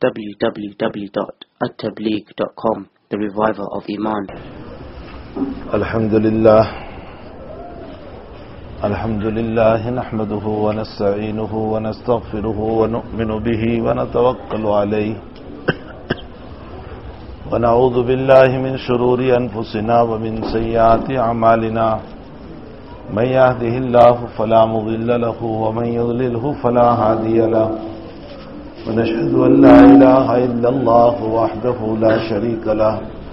www.attableek.com, the reviver of Iman. الحمد لله نحمده ونستعينه ونستغفره ونؤمن به ونتوكل عليه ونعوذ بالله من شرور أنفسنا ومن سيئات أعمالنا من يهده الله فلا مضل له ومن يضلله فلا هادي له ونشهد أن لا إله إلا الله وحده لا شريك له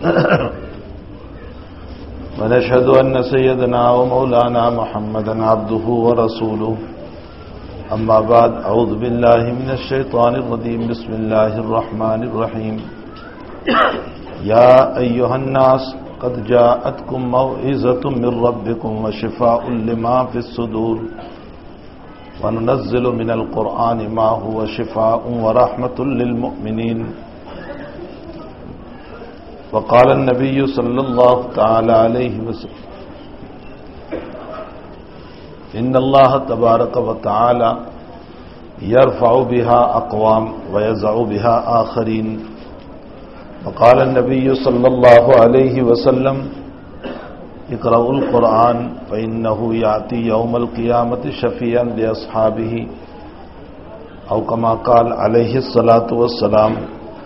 ونشهد أن سيدنا ومولانا محمدا عبده ورسوله أما بعد أعوذ بالله من الشيطان الرجيم بسم الله الرحمن الرحيم يا أيها الناس قد جاءتكم موعظة من ربكم وشفاء لما في الصدور وننزل من القرآن ما هو شفاء ورحمة للمؤمنين وقال النبي صلى الله تعالى عليه وسلم إن الله تبارك وتعالى يرفع بها أقوام ويزع بها آخرين وقال النبي صلى الله عليه وسلم اقرأوا القرآن فإنه يأتي يوم القيامة شفيعا لأصحابه أو كما قال عليه الصلاة والسلام.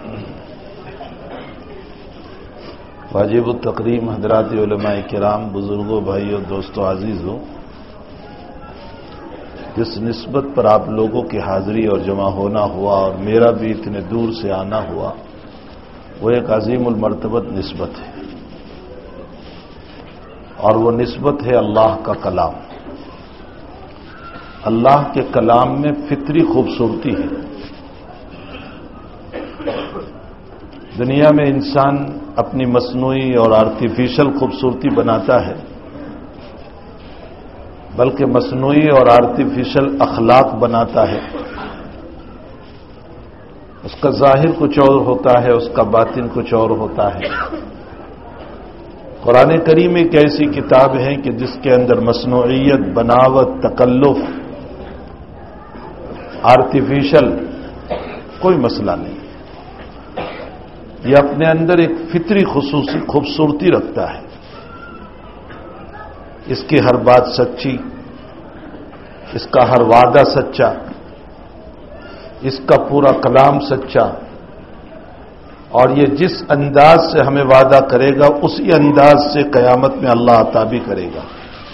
واجب التقریم حضرات علماء کرام، بزرگوں، بھائیوں، دوستوں، عزیزوں، جس نسبت پر آپ لوگوں کی حاضری اور جمع ہونا ہوا اور میرا بھی اتنے دور سے آنا ہوا، وہ ایک عظیم المرتبت نسبت ہے، اور وہ نسبت ہے اللہ کا کلام. اللہ کے کلام میں فطری خوبصورتی ہے. دنیا میں انسان اپنی مصنوعی اور آرٹیفیشل خوبصورتی بناتا ہے، بلکہ مصنوعی اور آرٹیفیشل اخلاق بناتا ہے. اس کا ظاہر کچھ اور ہوتا ہے، اس کا باطن کچھ اور ہوتا ہے. قرآن کریم ایک ایسی کتاب ہے کہ جس کے اندر مصنوعیت، بناوٹ، تکلف، آرٹیفیشل کوئی مسئلہ نہیں. یہ اپنے اندر ایک فطری خصوصی خوبصورتی رکھتا ہے. اس کی ہر بات سچی، اس کا ہر وعدہ سچا، اس کا پورا کلام سچا، اور یہ جس انداز سے ہمیں وعدہ کرے گا اسی انداز سے قیامت میں اللہ عطا بھی کرے گا.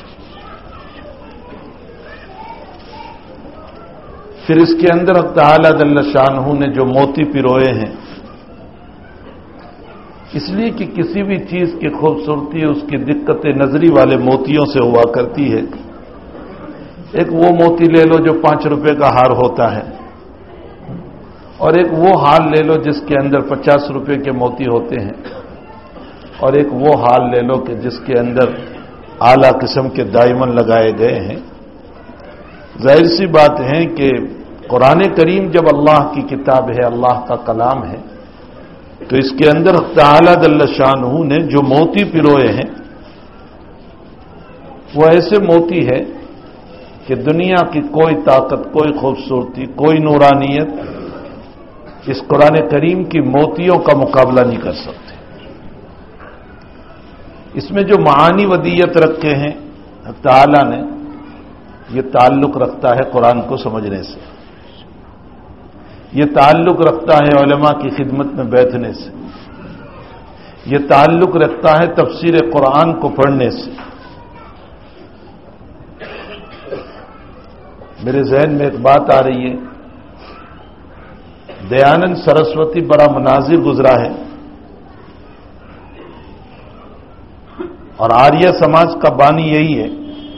پھر اس کے اندر حق تعالی جل شانہ نے جو موتی پروئے ہیں، اس لیے کہ کسی بھی چیز کی خوبصورتی اس کی دقت نظری والے موتیوں سے ہوا کرتی ہے. ایک وہ موتی لے لو جو 5 روپے کا ہار ہوتا ہے، اور ایک وہ ہار لے لو جس کے اندر 50 روپے کے موتی ہوتے ہیں، اور ایک وہ ہار لے لو کہ جس کے اندر اعلیٰ قسم کے دائمن لگائے گئے ہیں. ظاہر سی بات ہے کہ قرآن کریم جب اللہ کی کتاب ہے، اللہ کا کلام ہے، تو اس کے اندر تعالی جل شانہ نے جو موتی پروئے ہیں وہ ایسے موتی ہے کہ دنیا کی کوئی طاقت، کوئی خوبصورتی، کوئی نورانیت اس قرآن کریم کی موتیوں کا مقابلہ نہیں کر سکتے. اس میں جو معانی ودیت رکھے ہیں تعالی نے، یہ تعلق رکھتا ہے قرآن کو سمجھنے سے، یہ تعلق رکھتا ہے علماء کی خدمت میں بیٹھنے سے، یہ تعلق رکھتا ہے تفسیر قرآن کو پڑھنے سے. میرے ذہن میں ایک بات آ رہی ہے، دیانند سرسوتی بڑا مناظر گزرا ہے، اور آریہ سماج کا بانی یہی ہے،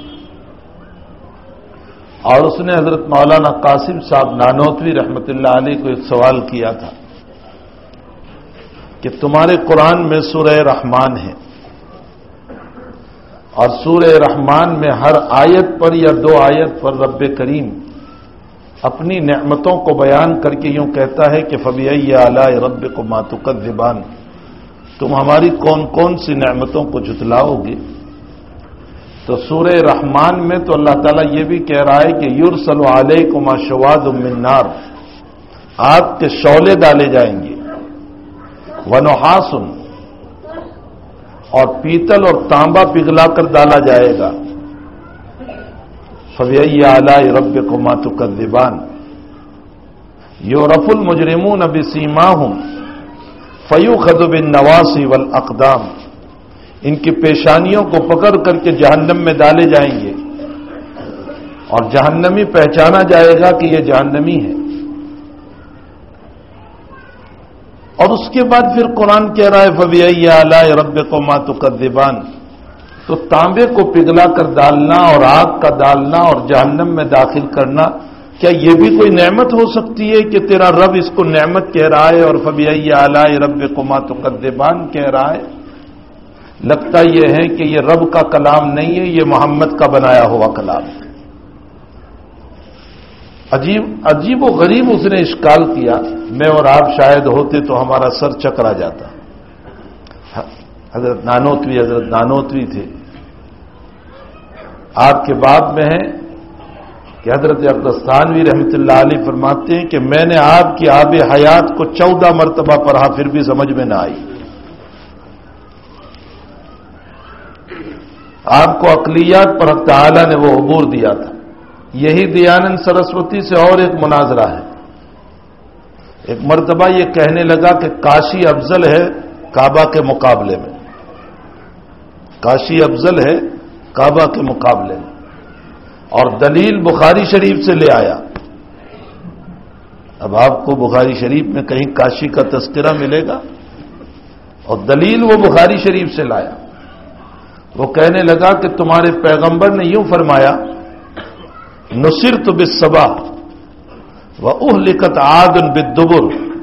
اور اس نے حضرت مولانا قاسم صاحب نانوتوی رحمت اللہ علیہ کو ایک سوال کیا تھا کہ تمہارے قرآن میں سورہ رحمان ہے، اور سورہ رحمان میں ہر آیت پر یا 2 آیت پر رب کریم اپنی نعمتوں کو بیان کر کے یوں کہتا ہے کہ فَبِأَيِّ آلَاءِ رَبِّكُمَا تُكَذِّبَانِ، تم ہماری کون کون سی نعمتوں کو جھٹلاؤ گے. تو سورہ رحمان میں تو اللہ تعالیٰ یہ بھی کہہ رہا ہے کہ یرسل علیکم شواد من نار، آگ کے شعلے ڈالے جائیں گے، ونحاس، اور پیتل اور تانبا پگھلا کر ڈالا جائے گا، فبأي آلاء ربكما تكذبان، يعرف المجرمون بسيماهم فيؤخذ بالنواصي والاقدام، ان کی پیشانیوں کو پکڑ کر کے جہنم میں ڈالے جائیں گے اور جہنمی پہچانا جائے گا کہ یہ جہنمی ہے۔ اور اس کے بعد پھر قرآن کہہ رہا ہے فبأي آلاء ربكما تكذبان، تو تانبے کو پگھلا کر ڈالنا اور آگ کا ڈالنا اور جہنم میں داخل کرنا، کیا یہ بھی کوئی نعمت ہو سکتی ہے کہ تیرا رب اس کو نعمت کہہ رہا ہے اور فبأي آلاء ربكما تكذبان کہہ رہا ہے؟ لگتا یہ ہے کہ یہ رب کا کلام نہیں ہے، یہ محمد کا بنایا ہوا کلام ہے۔ عجیب و غریب اس نے اشکال کیا، میں اور آپ شاید ہوتے تو ہمارا سر چکرا جاتا۔ حضرت نانوتوی تھے، آپ کے بعد میں ہے کہ حضرت اقدستانوی رحمۃ اللہ علیہ فرماتے ہیں کہ میں نے آپ کی آب حیات کو 14 مرتبہ پڑھا، پھر بھی سمجھ میں نہ آئی۔ آپ کو عقلیات پر حق تعالی نے وہ عبور دیا تھا۔ یہی دیانند سرسوتی سے اور ایک مناظرہ ہے۔ ایک مرتبہ یہ کہنے لگا کہ کاشی افضل ہے کعبہ کے مقابلے میں، کاشی افضل ہے کعبہ کے مقابلے میں، اور دلیل بخاری شریف سے لے آیا۔ اب آپ کو بخاری شریف میں کہیں کاشی کا تذکرہ ملے گا؟ اور دلیل وہ بخاری شریف سے لایا۔ وہ کہنے لگا کہ تمہارے پیغمبر نے یوں فرمایا، نصرت بالصبا واہلکت عاد بالدبر،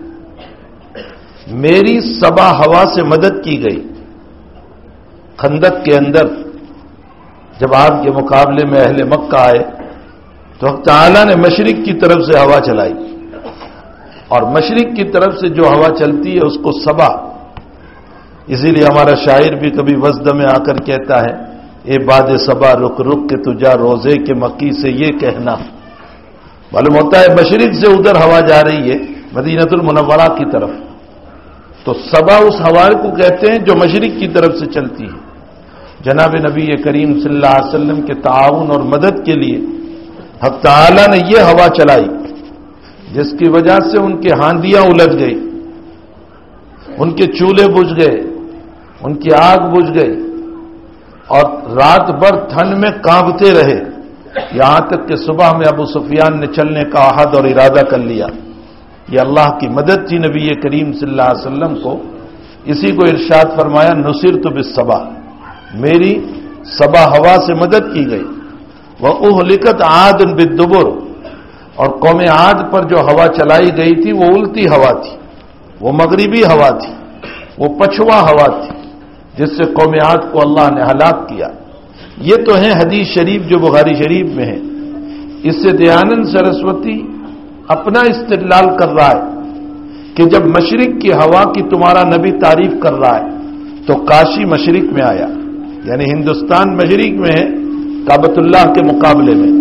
میری صبا ہوا سے مدد کی گئی۔ خندق کے اندر جب آپ کے مقابلے میں اہل مکہ آئے تو حق تعالی نے مشرق کی طرف سے ہوا چلائی، اور مشرق کی طرف سے جو ہوا چلتی ہے اس کو صبا، اسی لیے ہمارا شاعر بھی کبھی وزد میں آ کر کہتا ہے، اے باد صبا رک رک کے تجا روزے کے مکی سے یہ کہنا۔ معلوم ہوتا ہے مشرق سے ادھر ہوا جا رہی ہے مدینہ المنورہ کی طرف، تو صبا اس ہوا کو کہتے ہیں جو مشرق کی طرف سے چلتی ہے۔ جناب نبی کریم صلی اللہ علیہ وسلم کے تعاون اور مدد کے لیے حق تعالی نے یہ ہوا چلائی، جس کی وجہ سے ان کے ہاندیاں الجھ گئی، ان کے چولہے بجھ گئے، ان کی آگ بجھ گئی، اور رات بھر ٹھنڈ میں کانپتے رہے، یہاں تک کہ صبح میں ابو سفیان نے چلنے کا عہد اور ارادہ کر لیا۔ یہ اللہ کی مدد تھی نبی کریم صلی اللہ علیہ وسلم کو، اسی کو ارشاد فرمایا نصرت بالصبا، میری صبا ہوا سے مدد کی گئی۔ وَأُهْلِكَتْ عَادٌ بِالدُّبُرِ، اور قوم عاد پر جو ہوا چلائی گئی تھی وہ الٹی ہوا تھی، وہ مغربی ہوا تھی، وہ پچھوا ہوا تھی، جس سے قوم عاد کو اللہ نے ہلاک کیا۔ یہ تو ہیں حدیث شریف جو بخاری شریف میں ہے۔ اس سے دیانند سرسوتی اپنا استدلال کر رہا ہے کہ جب مشرق کی ہوا کی تمہارا نبی تعریف کر رہا ہے تو کاشی مشرق میں آیا، یعنی ہندوستان مشرق میں ہے کعبۃ اللہ کے مقابلے میں،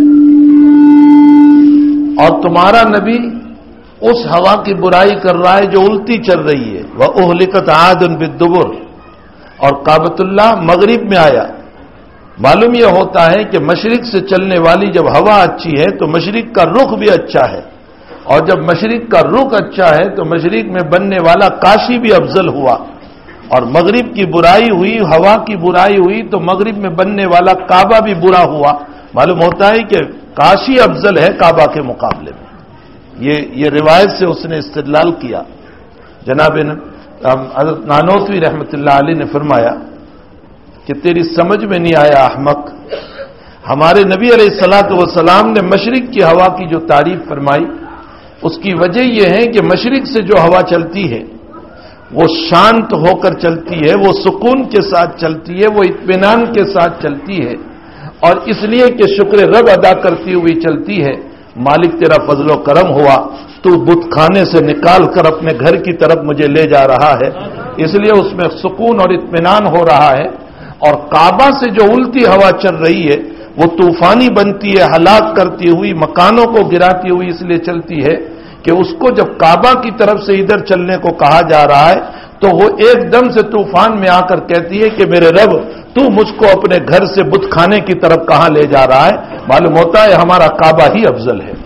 اور تمہارا نبی اس ہوا کی برائی کر رہا ہے جو الٹی چل رہی ہے۔ وَأُهْلِكَتْ عَادٌ بِالدُّبُرِ، اور کعبۃ اللہ مغرب میں آیا۔ معلوم یہ ہوتا ہے کہ مشرق سے چلنے والی جب ہوا اچھی ہے تو مشرق کا رخ بھی اچھا ہے، اور جب مشرق کا رخ اچھا ہے تو مشرق میں بننے والا کاشی بھی افضل ہوا، اور مغرب کی برائی ہوئی، ہوا کی برائی ہوئی تو مغرب میں بننے والا کعبہ بھی برا ہوا۔ معلوم ہوتا ہے کہ کاشی افضل ہے کعبہ کے مقابلے میں۔ یہ روایت سے اس نے استدلال کیا۔ جناب حضرت نانوتوی رحمۃ اللہ علیہ نے فرمایا کہ تیری سمجھ میں نہیں آیا احمق، ہمارے نبی علیہ الصلوۃ والسلام نے مشرق کی ہوا کی جو تعریف فرمائی اس کی وجہ یہ ہے کہ مشرق سے جو ہوا چلتی ہے وہ شانت ہو کر چلتی ہے، وہ سکون کے ساتھ چلتی ہے، وہ اطمینان کے ساتھ چلتی ہے، اور اس لیے کہ شکر رب ادا کرتی ہوئی چلتی ہے۔ مالک تیرا فضل و کرم ہوا، تو بت خانے سے نکال کر اپنے گھر کی طرف مجھے لے جا رہا ہے، اس لیے اس میں سکون اور اطمینان ہو رہا ہے۔ اور کعبہ سے جو الٹی ہوا چل رہی ہے وہ طوفانی بنتی ہے، ہلاک کرتی ہوئی، مکانوں کو گراتی ہوئی اس لیے چلتی ہے کہ اس کو جب کعبہ کی طرف سے ادھر چلنے کو کہا جا رہا ہے تو وہ ایک دم سے طوفان میں آ کر کہتی ہے کہ میرے رب تو مجھ کو اپنے گھر سے بت خانے کی طرف کہاں لے جا رہا ہے؟ معلوم ہوتا ہے ہمارا کعبہ ہی افضل ہے۔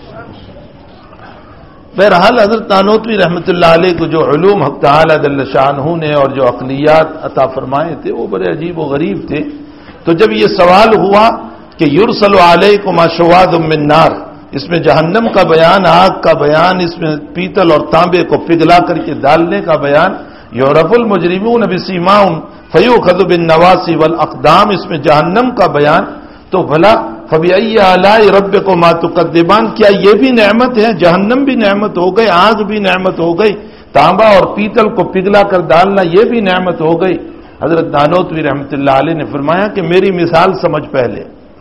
بہرحال حضرت نانوتوی رحمۃ اللہ علیہ کو جو علوم حق تعالی جل شانہ نے اور جو عقلیات عطا فرمائے تھے وہ بڑے عجیب و غریب تھے۔ تو جب یہ سوال ہوا کہ یرسل علیکم شواظ من نار، اس میں جہنم کا بیان، آگ کا بیان، اس میں پیتل اور تانبے کو پگھلا کر کے ڈالنے کا بیان، یعرف المجرمون بسیماہم فیؤخذ بالنواصی والاقدام، اس میں جہنم کا بیان، تو بھلا فبأی آلاء ربکما تکذبان، کیا یہ بھی نعمت ہے؟ جہنم بھی نعمت ہو گئی، آگ بھی نعمت ہو گئی، تانبا اور پیتل کو پگھلا کر ڈالنا یہ بھی نعمت ہو گئی۔ حضرت نانوتوی رحمۃ اللہ علیہ نے فرمایا کہ میری مثال سمجھ پہلے،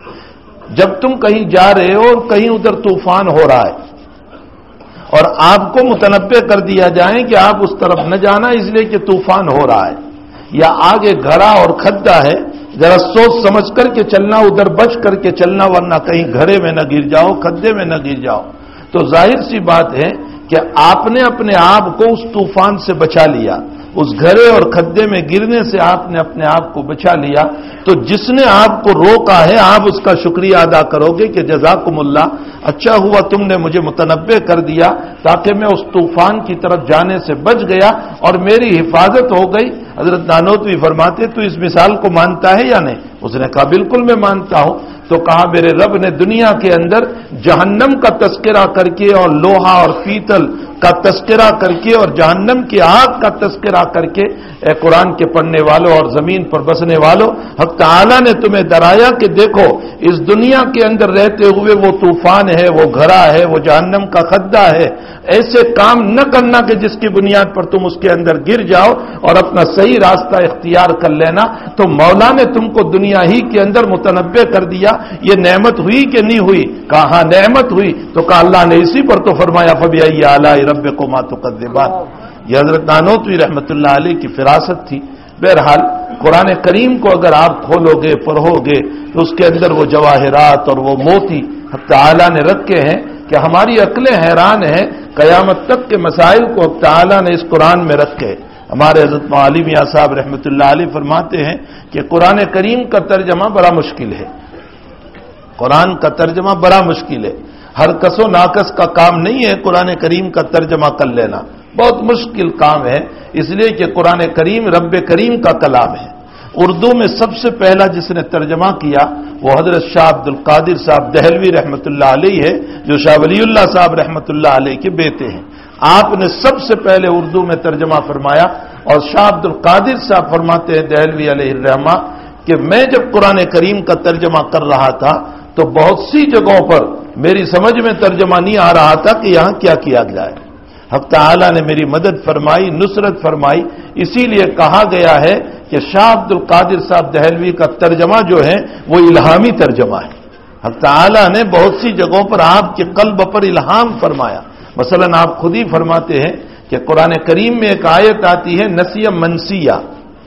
جب تم کہیں جا رہے ہو اور کہیں ادھر طوفان ہو رہا ہے اور آپ کو متنبہ کر دیا جائے کہ آپ اس طرف نہ جانا اس لیے کہ طوفان ہو رہا ہے، یا آگے گھرا اور کھڈا ہے، ذرا سوچ سمجھ کر کے چلنا، ادھر بچ کر کے چلنا ورنہ کہیں گھرے میں نہ گر جاؤ، کھڈے میں نہ گر جاؤ، تو ظاہر سی بات ہے کہ آپ نے اپنے آپ کو اس طوفان سے بچا لیا، اس گھرے اور کھڈے میں گرنے سے آپ نے اپنے آپ کو بچا لیا۔ تو جس نے آپ کو روکا ہے آپ اس کا شکریہ ادا کرو گے کہ جزاکم اللہ، اچھا ہوا تم نے مجھے متنبہ کر دیا تاکہ میں اس طوفان کی طرف جانے سے بچ گیا اور میری حفاظت ہو گئی۔ حضرت نانوتوی فرماتے تو اس مثال کو مانتا ہے یا نہیں؟ اس نے کہا بالکل میں مانتا ہوں۔ تو کہا میرے رب نے دنیا کے اندر جہنم کا تذکرہ کر کے اور لوہا اور پیتل کا تذکرہ کر کے اور جہنم کی آگ کا تذکرہ کر کے، اے قرآن کے پڑھنے والوں اور زمین پر بسنے والوں، حق تعالی نے تمہیں ڈرایا کہ دیکھو اس دنیا کے اندر رہتے ہوئے وہ طوفان ہے، وہ گھرا ہے، وہ جہنم کا کھڈا ہے، ایسے کام نہ کرنا کہ جس کی بنیاد پر تم اس کے اندر گر جاؤ اور اپنا صحیح راستہ اختیار کر لینا۔ تو مولا نے تم کو دنیا ہی کے اندر متنبہ کر دیا، یہ نعمت ہوئی کہ نہیں ہوئی؟ کہا ہاں نعمت ہوئی۔ تو کہا اللہ نے اسی پر تو فرمایا فبأی آلاء ربکما تکذبان۔ یہ حضرت نانوتوی رحمۃ اللہ علیہ کی فراست تھی۔ بہرحال قرآن کریم کو اگر آپ کھولو گے پڑھو گے تو اس کے اندر وہ جواہرات اور وہ موتی حق تعالی نے رکھے ہیں کہ ہماری عقلیں حیران ہیں، قیامت تک کے مسائل کو حق تعالی نے اس قرآن میں رکھے۔ ہمارے حضرت مولانا میاں صاحب رحمۃ اللہ علیہ فرماتے ہیں کہ قرآن کریم کا ترجمہ بڑا مشکل ہے، قرآن کا ترجمہ بڑا مشکل ہے، ہر کس و ناقص کا کام نہیں ہے قرآن کریم کا ترجمہ کر لینا، بہت مشکل کام ہے، اس لیے کہ قرآن کریم رب کریم کا کلام ہے۔ اردو میں سب سے پہلا جس نے ترجمہ کیا وہ حضرت شاہ عبد القادر صاحب دہلوی رحمۃ اللہ علیہ ہے، جو شاہ ولی اللہ صاحب رحمۃ اللہ علیہ کے بیٹے ہیں۔ آپ نے سب سے پہلے اردو میں ترجمہ فرمایا، اور شاہ عبد القادر صاحب فرماتے ہیں دہلوی علیہ الرحمہ کہ میں جب قرآن کریم کا ترجمہ کر رہا تھا تو بہت سی جگہوں پر میری سمجھ میں ترجمہ نہیں آ رہا تھا کہ یہاں کیا کیا جائے۔ حق تعالی نے میری مدد فرمائی، نصرت فرمائی، اسی لیے کہا گیا ہے کہ شاہ عبد القادر صاحب دہلوی کا ترجمہ جو ہے وہ الہامی ترجمہ ہے۔ حق تعالی نے بہت سی جگہوں پر آپ کے قلب پر الہام فرمایا۔ مثلا آپ خود ہی فرماتے ہیں کہ قرآن کریم میں ایک آیت آتی ہے نسیہ منسیہ،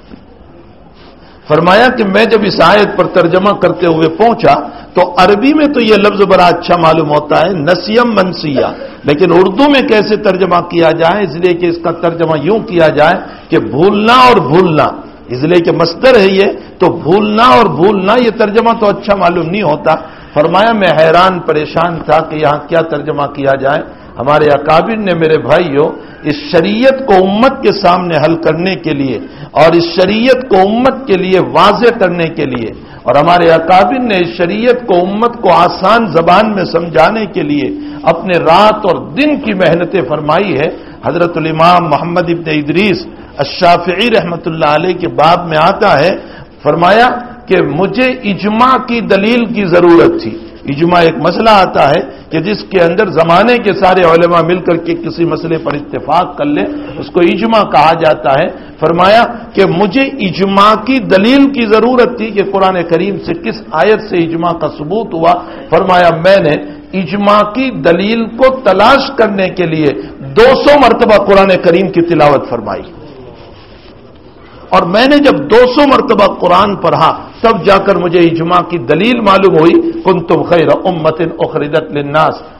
فرمایا کہ میں جب اس آیت پر ترجمہ کرتے ہوئے پہنچا تو عربی میں تو یہ لفظ بڑا اچھا معلوم ہوتا ہے نسیم منسیہ، لیکن اردو میں کیسے ترجمہ کیا جائے؟ اس لیے کہ اس کا ترجمہ یوں کیا جائے کہ بھولنا اور بھولنا، اس لیے کہ مصدر ہے یہ، تو بھولنا اور بھولنا یہ ترجمہ تو اچھا معلوم نہیں ہوتا۔ فرمایا میں حیران پریشان تھا کہ یہاں کیا ترجمہ کیا جائے۔ ہمارے اکابر نے میرے بھائیوں اس شریعت کو امت کے سامنے حل کرنے کے لیے اور اس شریعت کو امت کے لیے واضح کرنے کے لیے، اور ہمارے اکابر نے اس شریعت کو امت کو آسان زبان میں سمجھانے کے لیے اپنے رات اور دن کی محنتیں فرمائی ہے۔ حضرت الامام محمد ابن ادریس الشافعی رحمۃ اللہ علیہ کے باب میں آتا ہے، فرمایا کہ مجھے اجماع کی دلیل کی ضرورت تھی۔ اجماع ایک مسئلہ آتا ہے کہ جس کے اندر زمانے کے سارے علماء مل کر کے کسی مسئلے پر اتفاق کر لیں، اس کو اجماع کہا جاتا ہے۔ فرمایا کہ مجھے اجماع کی دلیل کی ضرورت تھی کہ قرآن کریم سے کس آیت سے اجماع کا ثبوت ہوا۔ فرمایا میں نے اجماع کی دلیل کو تلاش کرنے کے لیے 200 مرتبہ قرآن کریم کی تلاوت فرمائی، اور میں نے جب 200 مرتبہ قرآن پڑھا تب جا کر مجھے اجماع کی دلیل معلوم ہوئی۔ کنتم خیر امت اخرجت للناس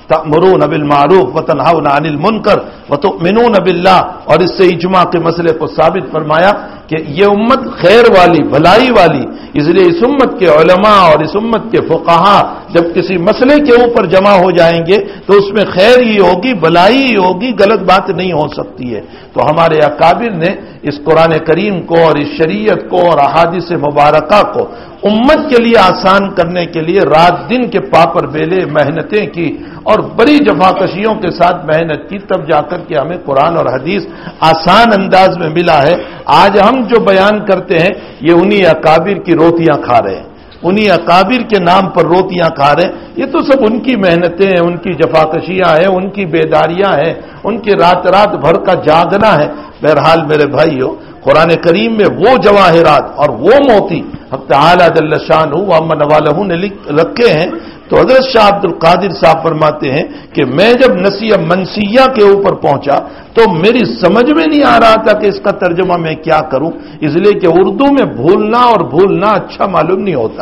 تأمرون بالمعروف وتنہون عن المنکر وتؤمنون باللہ، اور اس سے اجماع کے مسئلے کو ثابت فرمایا کہ یہ امت خیر والی، بھلائی والی، اس لیے اس امت کے علماء اور اس امت کے فقہا جب کسی مسئلے کے اوپر جمع ہو جائیں گے تو اس میں خیر ہی ہوگی، بھلائی ہی ہوگی، غلط بات نہیں ہو سکتی ہے۔ تو ہمارے اکابر نے اس قرآن کریم کو اور اس شریعت کو اور احادیث مبارکہ کو امت کے لیے آسان کرنے کے لیے رات دن کے پاپر بیلے محنتیں کی اور بڑی جفاکشیوں کے ساتھ محنت کی، تب جا کر کے ہمیں قرآن اور حدیث آسان انداز میں ملا ہے۔ آج ہم جو بیان کرتے ہیں یہ انہی اکابر کی روٹیاں کھا رہے ہیں، انہی اکابر کے نام پر روٹیاں کھا رہے ہیں۔ یہ تو سب ان کی محنتیں ہیں، ان کی جفاکشیاں ہیں، ان کی بیداریاں ہیں، ان کی رات رات بھر کا جاگنا ہے۔ بہرحال میرے بھائیو، قرآن کریم میں وہ جواہرات اور وہ موتی حق تعالی جل شانہ و امن والہ نے رکھے ہیں۔ تو حضرت شاہ عبد القادر صاحب فرماتے ہیں کہ میں جب نسیہ منسیہ کے اوپر پہنچا تو میری سمجھ میں نہیں آ رہا تھا کہ اس کا ترجمہ میں کیا کروں، اس لیے کہ اردو میں بھولنا اچھا معلوم نہیں ہوتا۔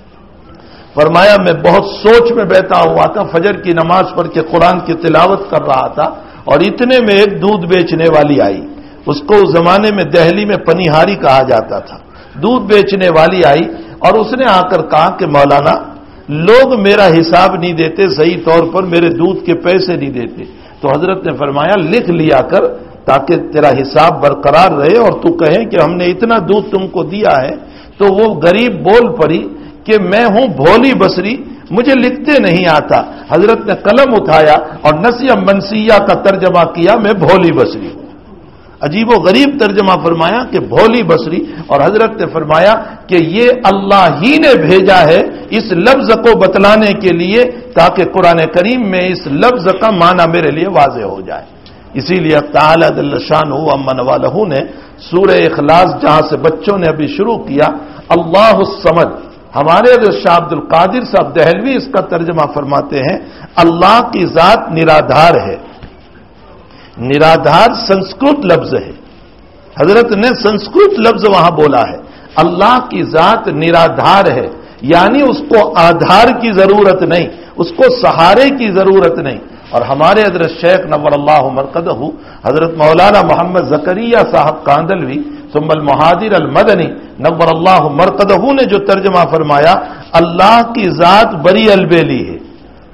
فرمایا میں بہت سوچ میں بیٹھا ہوا تھا، فجر کی نماز پڑھ کے قرآن کی تلاوت کر رہا تھا، اور اتنے میں ایک دودھ بیچنے والی آئی۔ اس کو اس زمانے میں دہلی میں پنیہاری کہا جاتا تھا۔ دودھ بیچنے والی آئی اور اس نے آ کر کہا کہ مولانا، لوگ میرا حساب نہیں دیتے، صحیح طور پر میرے دودھ کے پیسے نہیں دیتے۔ تو حضرت نے فرمایا لکھ لیا کر تاکہ تیرا حساب برقرار رہے اور تو کہے کہ ہم نے اتنا دودھ تم کو دیا ہے۔ تو وہ غریب بول پڑی کہ میں ہوں بھولی بصری، مجھے لکھتے نہیں آتا۔ حضرت نے قلم اٹھایا اور نسیہ منسیہ کا ترجمہ کیا، میں بھولی بصری ہوں۔ عجیب و غریب ترجمہ فرمایا کہ بھولی بصری، اور حضرت نے فرمایا کہ یہ اللہ ہی نے بھیجا ہے اس لفظ کو بتلانے کے لیے تاکہ قرآن کریم میں اس لفظ کا معنی میرے لیے واضح ہو جائے۔ اسی لیے تعالی جل شانہ و امن والہ نے سورہ اخلاص جہاں سے بچوں نے ابھی شروع کیا، اللہ الصمد، ہمارے حضرت شاہ عبد القادر صاحب دہلوی اس کا ترجمہ فرماتے ہیں اللہ کی ذات نرادھار ہے۔ نرادھار سنسکرت لفظ ہے، حضرت نے سنسکرت لفظ وہاں بولا ہے۔ اللہ کی ذات نرادھار ہے، یعنی اس کو آدھار کی ضرورت نہیں، اس کو سہارے کی ضرورت نہیں۔ اور ہمارے حضرت شیخ نور اللہ مرقدہ حضرت مولانا محمد زکریا صاحب کاندلوی ثم المہادر المدنی نور اللہ مرقدہ نے جو ترجمہ فرمایا، اللہ کی ذات بری البیلی ہے۔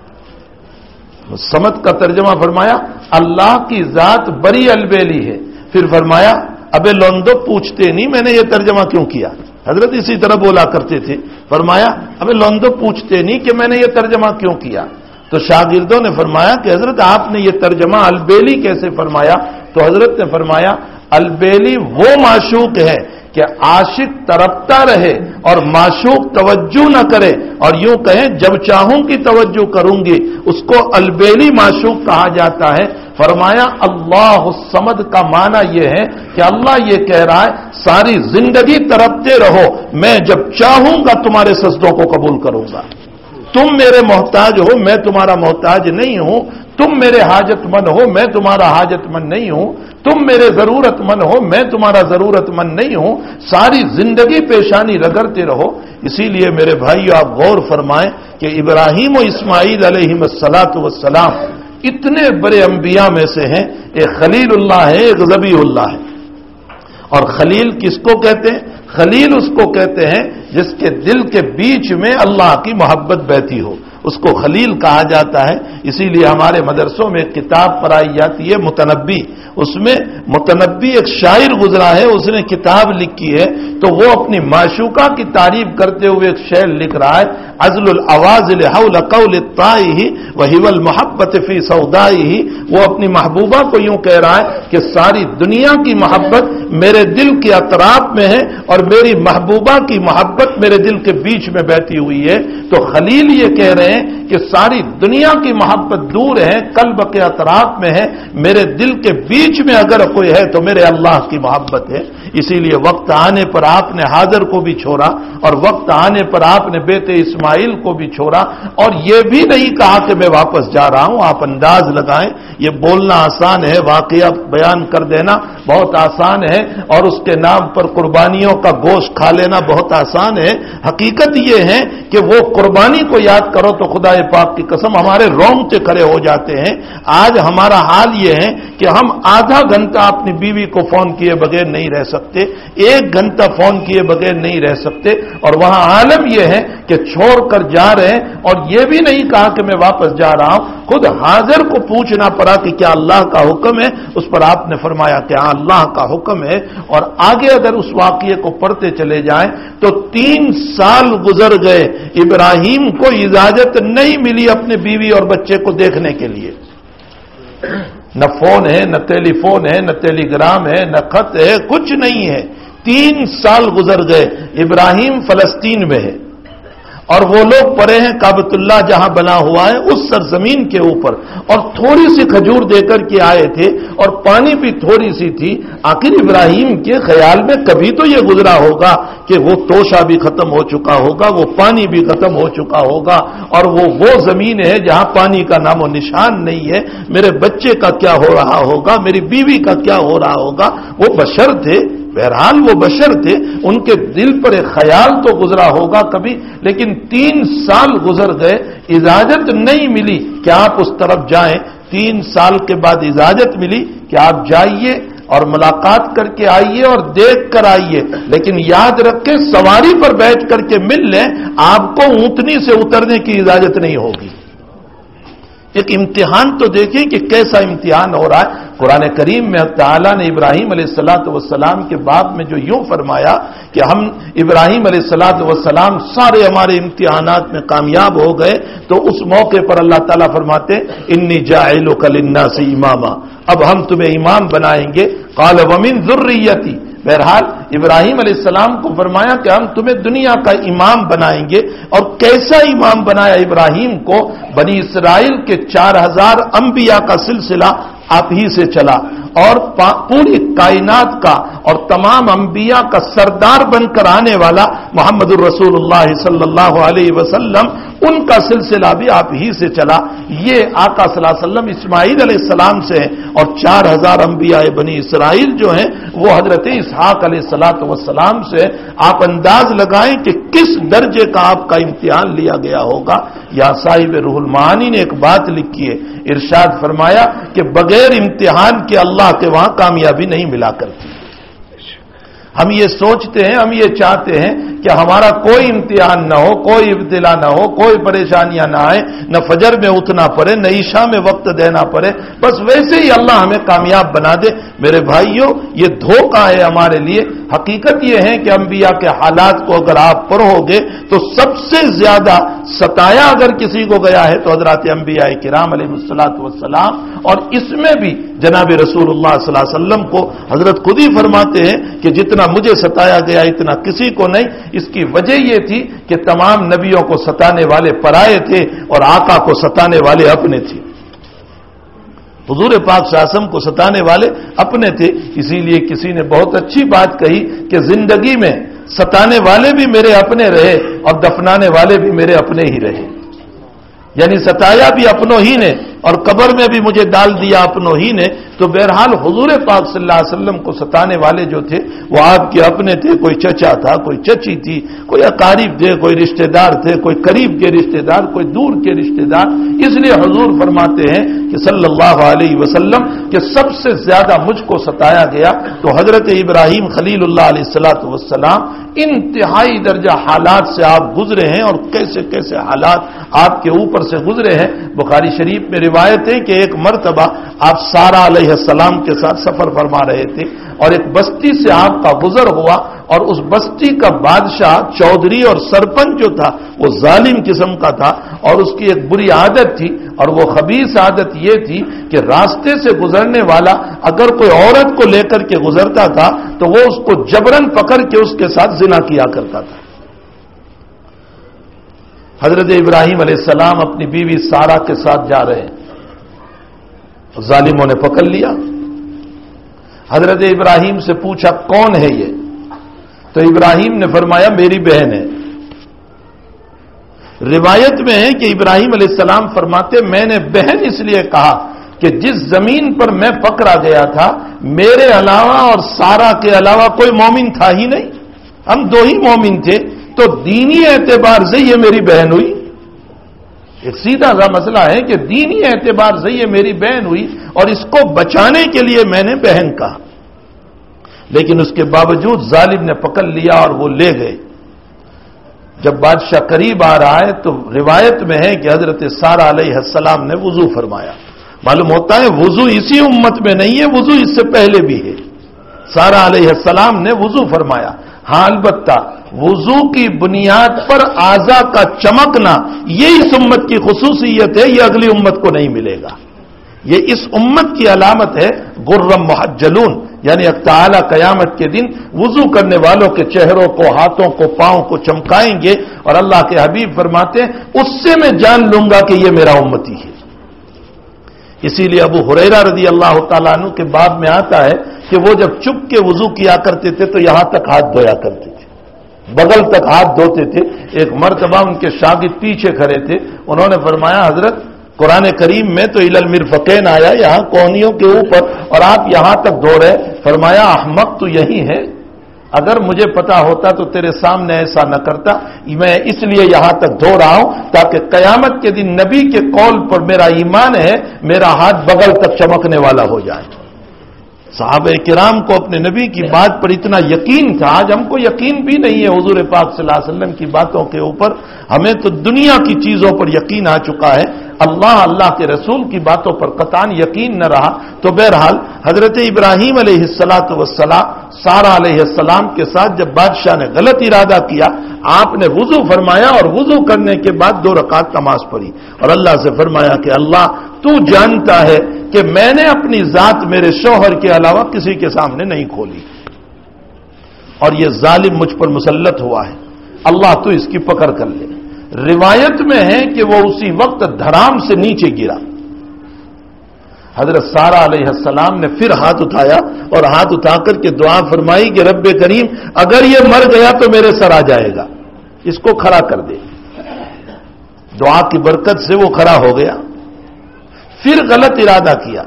سمت کا ترجمہ فرمایا اللہ کی ذات بری البیلی ہے۔ پھر فرمایا ابے لوندو پوچھتے نہیں میں نے یہ ترجمہ کیوں کیا، حضرت اسی طرح بولا کرتے تھے۔ فرمایا ابے لوندو پوچھتے نہیں کہ میں نے یہ ترجمہ کیوں کیا۔ تو شاگردوں نے فرمایا کہ حضرت آپ نے یہ ترجمہ البیلی کیسے فرمایا؟ تو حضرت نے فرمایا البیلی وہ معشوق ہے کہ عاشق تڑپتا رہے اور معشوق توجہ نہ کرے، اور یوں کہیں جب چاہوں کی توجہ کروں گی، اس کو البیلی معشوق کہا جاتا ہے۔ فرمایا اللہ الصمد کا معنی یہ ہے کہ اللہ یہ کہہ رہا ہے ساری زندگی تڑپتے رہو، میں جب چاہوں گا تمہارے سجدوں کو قبول کروں گا۔ تم میرے محتاج ہو، میں تمہارا محتاج نہیں ہوں، تم میرے حاجت مند ہو، میں تمہارا حاجت مند نہیں ہوں، تم میرے ضرورت مند ہو، میں تمہارا ضرورت مند نہیں ہوں، ساری زندگی پیشانی رگڑتے رہو۔ اسی لیے میرے بھائیو آپ غور فرمائیں کہ ابراہیم و اسماعیل علیہم السلام اتنے بڑے انبیاء میں سے ہیں، ایک خلیل اللہ ہے، ایک ذبیح اللہ ہے۔ اور خلیل کس کو کہتے ہیں؟ خلیل اس کو کہتے ہیں جس کے دل کے بیچ میں اللہ کی محبت بہتی ہو، اس کو خلیل کہا جاتا ہے۔ اسی لیے ہمارے مدرسوں میں ایک کتاب پڑھائی جاتی ہے متنبی، اس میں متنبی ایک شاعر گزرا ہے، اس نے کتاب لکھی ہے، تو وہ اپنی معشوقہ کی تعریف کرتے ہوئے ایک شعر لکھ رہا ہے، عزل العوازل حول قول الطائه وهو المحبت فی سودائه۔ وہ اپنی محبوبہ کو یوں کہہ رہا ہے کہ ساری دنیا کی محبت میرے دل کے اطراف میں ہے اور میری محبوبہ کی محبت میرے دل کے بیچ میں بیٹھی ہوئی ہے۔ تو خلیل یہ کہہ رہے ہیں کہ ساری دنیا کی محبت دور ہے، قلب کے اطراف میں ہے، میرے دل کے بیچ میں اگر کوئی ہے تو میرے اللہ کی محبت ہے۔ اسی لیے وقت آنے پر آپ نے حاضر کو بھی چھوڑا، اور وقت آنے پر آپ نے بیٹے اسماعیل اسماعیل کو بھی چھوڑا اور یہ بھی نہیں کہا کہ میں واپس جا رہا ہوں. آپ انداز لگائیں, یہ بولنا آسان ہے, واقعہ بیان کر دینا بہت آسان ہے, اور اس کے نام پر قربانیوں کا گوشت کھا لینا بہت آسان ہے. حقیقت یہ ہے کہ وہ قربانی کو یاد کرو تو خدا پاک کی قسم ہمارے رونگٹے کھڑے ہو جاتے ہیں. آج ہمارا حال یہ ہے کہ ہم آدھا گھنٹہ اپنی بیوی کو فون کیے بغیر نہیں رہ سکتے, 1 گھنٹہ فون کیے بغیر نہیں رہ سکتے, اور وہاں عالم یہ ہے کہ چھوڑ کر جا رہے ہیں اور یہ بھی نہیں کہا کہ میں واپس جا رہا ہوں. خود حاضر کو پوچھنا پڑا کہ کیا اللہ کا حکم ہے, اس پر آپ نے فرمایا کہ ہاں اللہ کا حکم ہے. اور آگے اگر اس واقعے کو پڑھتے چلے جائیں تو 3 سال گزر گئے, ابراہیم کو اجازت نہیں ملی اپنے بیوی اور بچے کو دیکھنے کے لیے. نہ فون ہے, نہ ٹیلی فون ہے, نہ ٹیلی گرام ہے, نہ خط ہے, کچھ نہیں ہے. 3 سال گزر گئے. ابراہیم فلسطین میں ہے اور وہ لوگ پڑے ہیں کعبۃ اللہ جہاں بنا ہوا ہے اس سرزمین کے اوپر, اور تھوڑی سی کھجور دے کر کے آئے تھے اور پانی بھی تھوڑی سی تھی. آخر ابراہیم کے خیال میں کبھی تو یہ گزرا ہوگا کہ وہ توشہ بھی ختم ہو چکا ہوگا, وہ پانی بھی ختم ہو چکا ہوگا, اور وہ زمین ہے جہاں پانی کا نام و نشان نہیں ہے. میرے بچے کا کیا ہو رہا ہوگا, میری بیوی کا کیا ہو رہا ہوگا. وہ بشر تھے, بہرحال وہ بشر تھے, ان کے دل پر ایک خیال تو گزرا ہوگا کبھی, لیکن 3 سال گزر گئے, اجازت نہیں ملی کہ آپ اس طرف جائیں. 3 سال کے بعد اجازت ملی کہ آپ جائیے اور ملاقات کر کے آئیے اور دیکھ کر آئیے, لیکن یاد رکھیں سواری پر بیٹھ کر کے مل لیں, آپ کو اونٹنی سے اترنے کی اجازت نہیں ہوگی. ایک امتحان تو دیکھیں کہ کیسا امتحان ہو رہا ہے. قرآن کریم میں تعالیٰ نے ابراہیم علیہ السلام کے باب میں جو یوں فرمایا کہ ہم ابراہیم علیہ السلام سارے ہمارے امتحانات میں کامیاب ہو گئے, تو اس موقع پر اللہ تعالیٰ فرماتے انی جاعلک للناس اماما, اب ہم تمہیں امام بنائیں گے. قال ومن ذریتی, بہرحال ابراہیم علیہ السلام کو فرمایا کہ ہم تمہیں دنیا کا امام بنائیں گے. اور کیسا امام بنایا ابراہیم کو؟ بنی اسرائیل کے 4000 انبیاء کا سلسلہ آپ ہی سے چلا, اور پوری کائنات کا اور تمام انبیاء کا سردار بن کر آنے والا محمد الرسول اللہ صلی اللہ علیہ وسلم, ان کا سلسلہ بھی آپ ہی سے چلا. یہ آقا صلی اللہ علیہ وسلم اسماعیل علیہ السلام سے ہیں, اور 4000 انبیاء بنی اسرائیل جو ہیں وہ حضرت اسحاق علیہ السلام سے. آپ انداز لگائیں کہ کس درجے کا آپ کا امتحان لیا گیا ہوگا. یا صاحب روح المعانی نے ایک بات لکھی ہے, ارشاد فرمایا کہ بغیر امتحان کے اللہ کے وہاں کامیابی نہیں ملا کرتی. ہم یہ سوچتے ہیں, ہم یہ چاہتے ہیں کہ ہمارا کوئی امتحان نہ ہو, کوئی ابتلا نہ ہو, کوئی پریشانیاں نہ آئے, نہ فجر میں اٹھنا پڑے, نہ عشاء میں وقت دینا پڑے, بس ویسے ہی اللہ ہمیں کامیاب بنا دے. میرے بھائیوں, یہ دھوکہ ہے ہمارے لیے. حقیقت یہ ہے کہ انبیاء کے حالات کو اگر آپ پڑھو گے تو سب سے زیادہ ستایا اگر کسی کو گیا ہے تو حضرات انبیاء کرام علیہ السلام, اور اس میں بھی جناب رسول اللہ صلی اللہ علیہ وسلم کو حضرت خود ہی فرماتے ہیں کہ جتنا مجھے ستایا گیا اتنا کسی کو نہیں. اس کی وجہ یہ تھی کہ تمام نبیوں کو ستانے والے پرائے تھے اور آقا کو ستانے والے اپنے تھے. حضور پاک صلی اللہ علیہ وسلم کو ستانے والے اپنے تھے. اسی لیے کسی نے بہت اچھی بات کہی کہ زندگی میں ستانے والے بھی میرے اپنے رہے اور دفنانے والے بھی میرے اپنے ہی رہے. یعنی ستایا بھی اپنوں ہی نے اور قبر میں بھی مجھے ڈال دیا اپنوں ہی نے. تو بہرحال حضور پاک صلی اللہ علیہ وسلم کو ستانے والے جو تھے وہ آپ کے اپنے تھے. کوئی چچا تھا, کوئی چچی تھی, کوئی اقارب تھے, کوئی رشتہ دار تھے, کوئی قریب کے رشتہ دار, کوئی دور کے رشتہ دار. اس لیے حضور فرماتے ہیں کہ صلی اللہ علیہ وسلم کہ سب سے زیادہ مجھ کو ستایا گیا تو حضرت ابراہیم خلیل اللہ علیہ السلام. انتہائی درجہ حالات سے آپ گزرے ہیں, اور کیسے کیسے حالات آپ کے اوپر سے گزرے ہیں. بخاری شریف میں روایت ہے کہ ایک مرتبہ آپ سارا علیہ السلام کے ساتھ سفر فرما رہے تھے اور ایک بستی سے آپ کا گزر ہوا, اور اس بستی کا بادشاہ چودھری اور سرپنچ جو تھا وہ ظالم قسم کا تھا, اور اس کی ایک بری عادت تھی, اور وہ خبیث عادت یہ تھی کہ راستے سے گزرنے والا اگر کوئی عورت کو لے کر کے گزرتا تھا تو وہ اس کو جبرن پکڑ کے اس کے ساتھ زنا کیا کرتا تھا. حضرت ابراہیم علیہ السلام اپنی بیوی سارا کے ساتھ جا رہے ہیں, ظالموں نے پکڑ لیا. حضرت ابراہیم سے پوچھا کون ہے یہ؟ تو ابراہیم نے فرمایا میری بہن ہے. روایت میں ہے کہ ابراہیم علیہ السلام فرماتے میں نے بہن اس لیے کہا کہ جس زمین پر میں پکڑا گیا تھا میرے علاوہ اور سارا کے علاوہ کوئی مومن تھا ہی نہیں، ہم دو ہی مومن تھے، تو دینی اعتبار سے یہ میری بہن ہوئی۔ ایک سیدھا سا مسئلہ ہے کہ دینی اعتبار سے یہ میری بہن ہوئی اور اس کو بچانے کے لیے میں نے بہن کہا، لیکن اس کے باوجود ظالم نے پکڑ لیا اور وہ لے گئے۔ جب بادشاہ قریب آ رہا ہے تو روایت میں ہے کہ حضرت سارہ علیہ السلام نے وضو فرمایا۔ معلوم ہوتا ہے وضو اسی امت میں نہیں ہے، وضو اس سے پہلے بھی ہے۔ سارہ علیہ السلام نے وضو فرمایا۔ ہاں البتہ وضو کی بنیاد پر اعضاء کا چمکنا یہ اس امت کی خصوصیت ہے، یہ اگلی امت کو نہیں ملے گا۔ یہ اس امت کی علامت ہے غرم محجلون، یعنی اللہ تعالی قیامت کے دن وضو کرنے والوں کے چہروں کو، ہاتھوں کو، پاؤں کو چمکائیں گے، اور اللہ کے حبیب فرماتے ہیں اس سے میں جان لوں گا کہ یہ میرا امتی ہے۔ اسی لیے ابو ہریرہ رضی اللہ تعالیٰ عنہ کے باب میں آتا ہے کہ وہ جب چپ کے وضو کیا کرتے تھے تو یہاں تک ہاتھ دھویا کرتے تھے، بغل تک ہاتھ دھوتے تھے۔ ایک مرتبہ ان کے شاگرد پیچھے کھڑے تھے، انہوں نے فرمایا حضرت قرآن کریم میں تو الی المرفقین آیا، یہاں کونیوں کے اوپر، اور آپ یہاں تک دھو رہے۔ فرمایا احمق تو یہی ہے، اگر مجھے پتا ہوتا تو تیرے سامنے ایسا نہ کرتا، میں اس لیے یہاں تک دھو رہا ہوں تاکہ قیامت کے دن نبی کے قول پر میرا ایمان ہے، میرا ہاتھ بغل تک چمکنے والا ہو جائے۔ صحابہ کرام کو اپنے نبی کی بات پر اتنا یقین تھا، آج ہم کو یقین بھی نہیں ہے حضور پاک صلی اللہ علیہ وسلم کی باتوں کے اوپر، ہمیں تو دنیا کی چیزوں پر یقین آ چکا ہے، اللہ کے رسول کی باتوں پر قطعاً یقین نہ رہا۔ تو بہرحال حضرت ابراہیم علیہ السلام سارہ علیہ السلام کے ساتھ جب بادشاہ نے غلط ارادہ کیا، آپ نے وضو فرمایا اور وضو کرنے کے بعد 2 رکعت نماز پڑھی اور اللہ سے فرمایا کہ اللہ تو جانتا ہے کہ میں نے اپنی ذات میرے شوہر کے علاوہ کسی کے سامنے نہیں کھولی، اور یہ ظالم مجھ پر مسلط ہوا ہے، اللہ تو اس کی پکڑ کر لے۔ روایت میں ہے کہ وہ اسی وقت دھرام سے نیچے گرا۔ حضرت سارہ علیہ السلام نے پھر ہاتھ اٹھایا اور ہاتھ اٹھا کر کے دعا فرمائی کہ رب کریم اگر یہ مر گیا تو میرے سر آ جائے گا، اس کو کھڑا کر دے۔ دعا کی برکت سے وہ کھڑا ہو گیا، پھر غلط ارادہ کیا،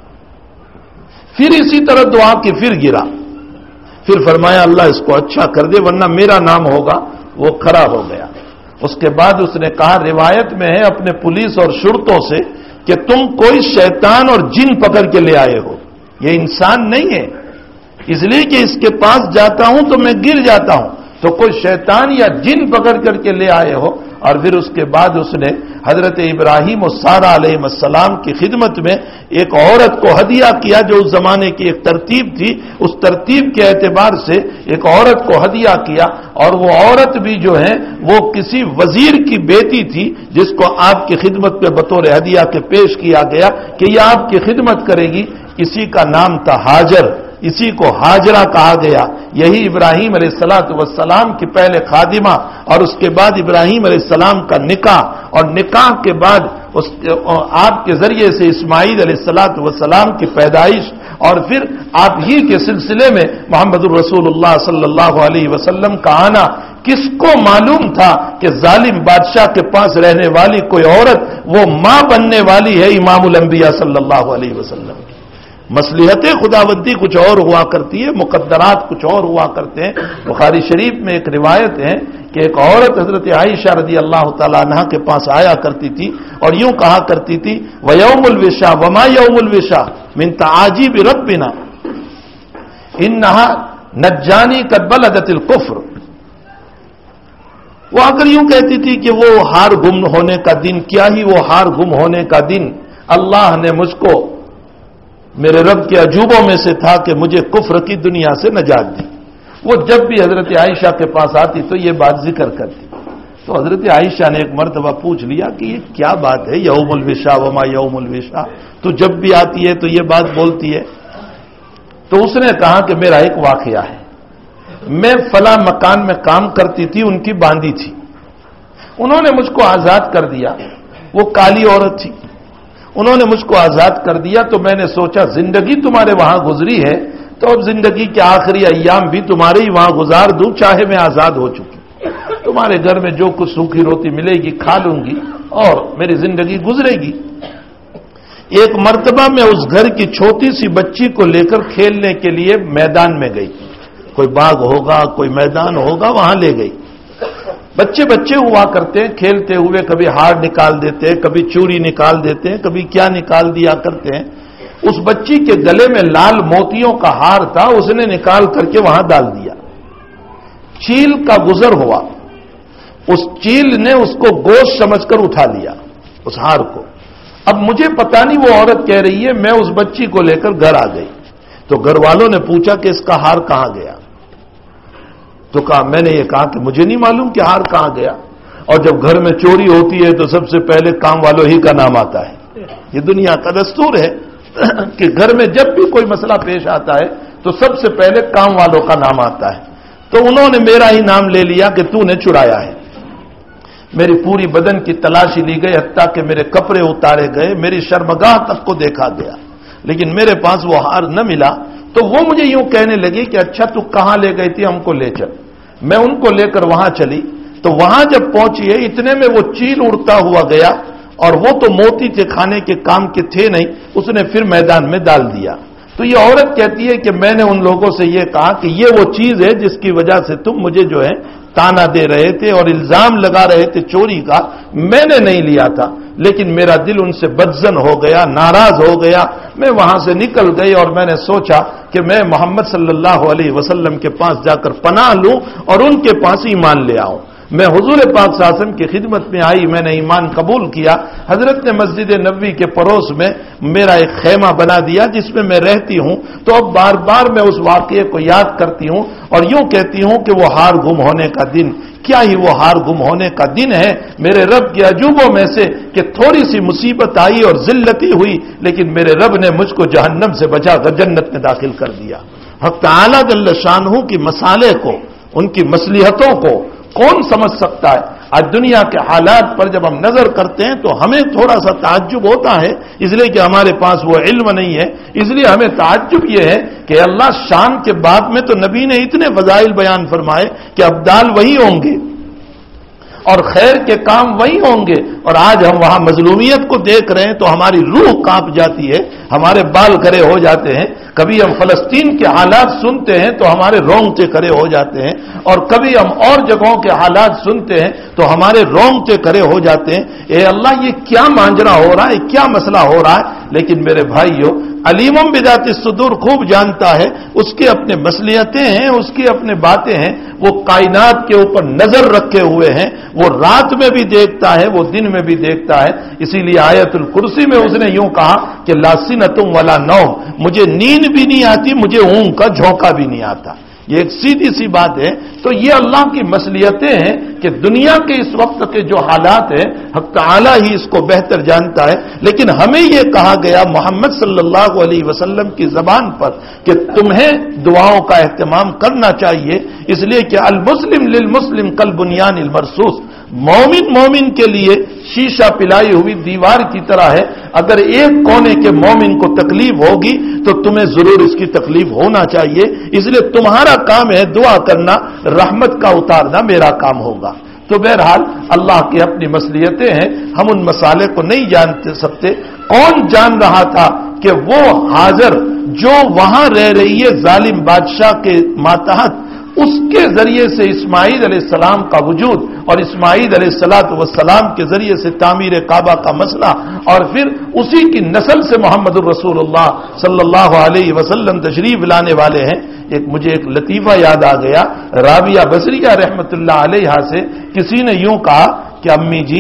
پھر اسی طرح دعا کی، پھر گرا، پھر فرمایا اللہ اس کو اچھا کر دے ورنہ میرا نام ہوگا، وہ کھڑا ہو گیا۔ اس کے بعد اس نے کہا، روایت میں ہے اپنے پولیس اور شرطوں سے کہ تم کوئی شیطان اور جن پکڑ کے لے آئے ہو، یہ انسان نہیں ہے، اس لیے کہ اس کے پاس جاتا ہوں تو میں گر جاتا ہوں، تو کوئی شیطان یا جن پکڑ کر کے لے آئے ہو۔ اور پھر اس کے بعد اس نے حضرت ابراہیم اور سارہ علیہ السلام کی خدمت میں ایک عورت کو ہدیہ کیا، جو اس زمانے کی ایک ترتیب تھی، اس ترتیب کے اعتبار سے ایک عورت کو ہدیہ کیا، اور وہ عورت بھی جو ہے وہ کسی وزیر کی بیٹی تھی جس کو آپ کی خدمت پہ بطور ہدیہ کے پیش کیا گیا کہ یہ آپ کی خدمت کرے گی۔ اسی کا نام تھا ہاجر، اسی کو ہاجرہ کہا گیا۔ یہی ابراہیم علیہ السلام کی پہلے خادمہ، اور اس کے بعد ابراہیم علیہ السلام کا نکاح، اور نکاح کے بعد آپ کے ذریعے سے اسماعیل علیہ السلام کی پیدائش، اور پھر آپ ہی کے سلسلے میں محمد الرسول اللہ صلی اللہ علیہ وسلم کا آنا۔ کس کو معلوم تھا کہ ظالم بادشاہ کے پاس رہنے والی کوئی عورت وہ ماں بننے والی ہے امام الانبیاء صلی اللہ علیہ وسلم۔ مصلحت خداوندی کچھ اور ہوا کرتی ہے، مقدرات کچھ اور ہوا کرتے ہیں۔ بخاری شریف میں ایک روایت ہے کہ ایک عورت حضرت عائشہ رضی اللہ تعالی عنہا کے پاس آیا کرتی تھی اور یوں کہا کرتی تھی، وَيَوْمُ الْوِشَا وَمَا يَوْمُ الْوِشَا مِنْ تَعَاجِبِ رَبِّنَا إِنَّهَا نَجَّانِي قَدْ بَلَغَتِ الْكُفْرَ۔ وہ آ کر یوں کہتی تھی کہ وہ ہار گم ہونے کا دن، کیا ہی وہ ہار گم ہونے کا دن، اللہ نے مجھ کو میرے رب کے عجوبوں میں سے تھا کہ مجھے کفر کی دنیا سے نجات دی۔ وہ جب بھی حضرت عائشہ کے پاس آتی تو یہ بات ذکر کرتی، تو حضرت عائشہ نے ایک مرتبہ پوچھ لیا کہ یہ کیا بات ہے، یوم الوشا وما یوم الوشا، تو جب بھی آتی ہے تو یہ بات بولتی ہے۔ تو اس نے کہا کہ میرا ایک واقعہ ہے، میں فلاں مکان میں کام کرتی تھی، ان کی باندی تھی، انہوں نے مجھ کو آزاد کر دیا، وہ کالی عورت تھی، انہوں نے مجھ کو آزاد کر دیا، تو میں نے سوچا زندگی تمہارے وہاں گزری ہے تو اب زندگی کے آخری ایام بھی تمہارے ہی وہاں گزار دوں، چاہے میں آزاد ہو چکی۔ تو تمہارے گھر میں جو کچھ سوکھی روٹی ملے گی کھا لوں گی اور میری زندگی گزرے گی۔ ایک مرتبہ میں اس گھر کی چھوٹی سی بچی کو لے کر کھیلنے کے لیے میدان میں گئی، کوئی باغ ہوگا کوئی میدان ہوگا وہاں لے گئی۔ بچے ہوا کرتے ہیں، کھیلتے ہوئے کبھی ہار نکال دیتے ہیں، کبھی چوری نکال دیتے ہیں، کبھی کیا نکال دیا کرتے ہیں۔ اس بچی کے گلے میں لال موتیوں کا ہار تھا، اس نے نکال کر کے وہاں ڈال دیا۔ چیل کا گزر ہوا، اس چیل نے اس کو گوشت سمجھ کر اٹھا لیا اس ہار کو۔ اب مجھے پتا نہیں، وہ عورت کہہ رہی ہے میں اس بچی کو لے کر گھر آ گئی تو گھر والوں نے پوچھا کہ اس کا ہار کہاں گیا؟ تو کہا، میں نے یہ کہا کہ مجھے نہیں معلوم کہ ہار کہاں گیا، اور جب گھر میں چوری ہوتی ہے تو سب سے پہلے کام والوں ہی کا نام آتا ہے۔ یہ دنیا کا دستور ہے کہ گھر میں جب بھی کوئی مسئلہ پیش آتا ہے تو سب سے پہلے کام والوں کا نام آتا ہے۔ تو انہوں نے میرا ہی نام لے لیا کہ تو نے چرایا ہے۔ میری پوری بدن کی تلاشی لی گئی، حتیٰ کہ میرے کپڑے اتارے گئے، میری شرمگاہ تک کو دیکھا گیا، لیکن میرے پاس وہ ہار نہ ملا۔ تو وہ مجھے یوں کہنے لگی کہ اچھا تو کہاں لے گئی تھی، ہم کو لے چل۔ میں ان کو لے کر وہاں چلی تو وہاں جب پہنچی ہے اتنے میں وہ چیل اڑتا ہوا گیا، اور وہ تو موتی کے کھانے کے کام کے تھے نہیں، اس نے پھر میدان میں ڈال دیا۔ تو یہ عورت کہتی ہے کہ میں نے ان لوگوں سے یہ کہا کہ یہ وہ چیز ہے جس کی وجہ سے تم مجھے جو ہے تانا دے رہے تھے اور الزام لگا رہے تھے چوری کا، میں نے نہیں لیا تھا، لیکن میرا دل ان سے بدظن ہو گیا، ناراض ہو گیا۔ میں وہاں سے نکل گئی اور میں نے سوچا کہ میں محمد صلی اللہ علیہ وسلم کے پاس جا کر پناہ لوں اور ان کے پاس ایمان لے آؤں۔ میں حضور پاک صلی اللہ علیہ وسلم کی خدمت میں آئی، میں نے ایمان قبول کیا۔ حضرت نے مسجد نبوی کے پڑوس میں میرا ایک خیمہ بنا دیا جس میں میں رہتی ہوں۔ تو اب بار بار میں اس واقعے کو یاد کرتی ہوں اور یوں کہتی ہوں کہ وہ ہار گم ہونے کا دن، کیا ہی وہ ہار گم ہونے کا دن ہے میرے رب کے عجوبوں میں سے کہ تھوڑی سی مصیبت آئی اور ذلتی ہوئی، لیکن میرے رب نے مجھ کو جہنم سے بچا کر جنت میں داخل کر دیا۔ حق تعالی جل شانہ کی مصالح کو، ان کی مصلحتوں کو کون سمجھ سکتا ہے؟ آج دنیا کے حالات پر جب ہم نظر کرتے ہیں تو ہمیں تھوڑا سا تعجب ہوتا ہے، اس لیے کہ ہمارے پاس وہ علم نہیں ہے۔ اس لیے ہمیں تعجب یہ ہے کہ اللہ شان کے بعد میں تو نبی نے اتنے فضائل بیان فرمائے کہ ابدال وہی ہوں گے اور خیر کے کام وہی ہوں گے، اور آج ہم وہاں مظلومیت کو دیکھ رہے ہیں تو ہماری روح کانپ جاتی ہے، ہمارے بال کھڑے ہو جاتے ہیں۔ کبھی ہم فلسطین کے حالات سنتے ہیں تو ہمارے رونگٹے کھڑے ہو جاتے ہیں، اور کبھی ہم اور جگہوں کے حالات سنتے ہیں تو ہمارے رونگٹے کھڑے ہو جاتے ہیں۔ اے اللہ، یہ کیا ماجرا ہو رہا ہے، کیا مسئلہ ہو رہا ہے؟ لیکن میرے بھائیو، علیم بذات الصدور خوب جانتا ہے، اس کے اپنے مصلحتیں ہیں، اس کی اپنے باتیں ہیں، وہ کائنات کے اوپر نظر رکھے ہوئے ہیں، وہ رات میں بھی دیکھتا ہے، وہ دن میں بھی دیکھتا ہے۔ اسی لیے آیت الکرسی میں اس نے یوں کہا کہ لا سنۃ ولا نوم، مجھے نیند بھی نہیں آتی، مجھے اونگ کا جھونکا بھی نہیں آتا۔ یہ ایک سیدھی سی بات ہے۔ تو یہ اللہ کی مصلحتیں ہیں کہ دنیا کے اس وقت کے جو حالات ہیں حق تعالی ہی اس کو بہتر جانتا ہے، لیکن ہمیں یہ کہا گیا محمد صلی اللہ علیہ وسلم کی زبان پر کہ تمہیں دعاؤں کا اہتمام کرنا چاہیے، اس لیے کہ المسلم للمسلم کالبنیان المرصوص، مومن کے لیے شیشہ پلائی ہوئی دیوار کی طرح ہے۔ اگر ایک کونے کے مومن کو تکلیف ہوگی تو تمہیں ضرور اس کی تکلیف ہونا چاہیے، اس لیے تمہارا کام ہے دعا کرنا، رحمت کا اتارنا میرا کام ہوگا۔ تو بہرحال اللہ کی اپنی مصلحتیں ہیں، ہم ان مسالے کو نہیں جان سکتے۔ کون جان رہا تھا کہ وہ حاضر جو وہاں رہ رہی ہے ظالم بادشاہ کے ماتحت، اس کے ذریعے سے اسماعیل علیہ السلام کا وجود اور اسماعیل علیہ السلام کے ذریعے سے تعمیر کعبہ کا مسئلہ، اور پھر اسی کی نسل سے محمد الرسول اللہ صلی اللہ علیہ وسلم تشریف لانے والے ہیں۔ مجھے ایک لطیفہ یاد آ گیا، رابعہ بصریہ رحمت اللہ علیہا سے کسی نے یوں کہا کہ امی جی،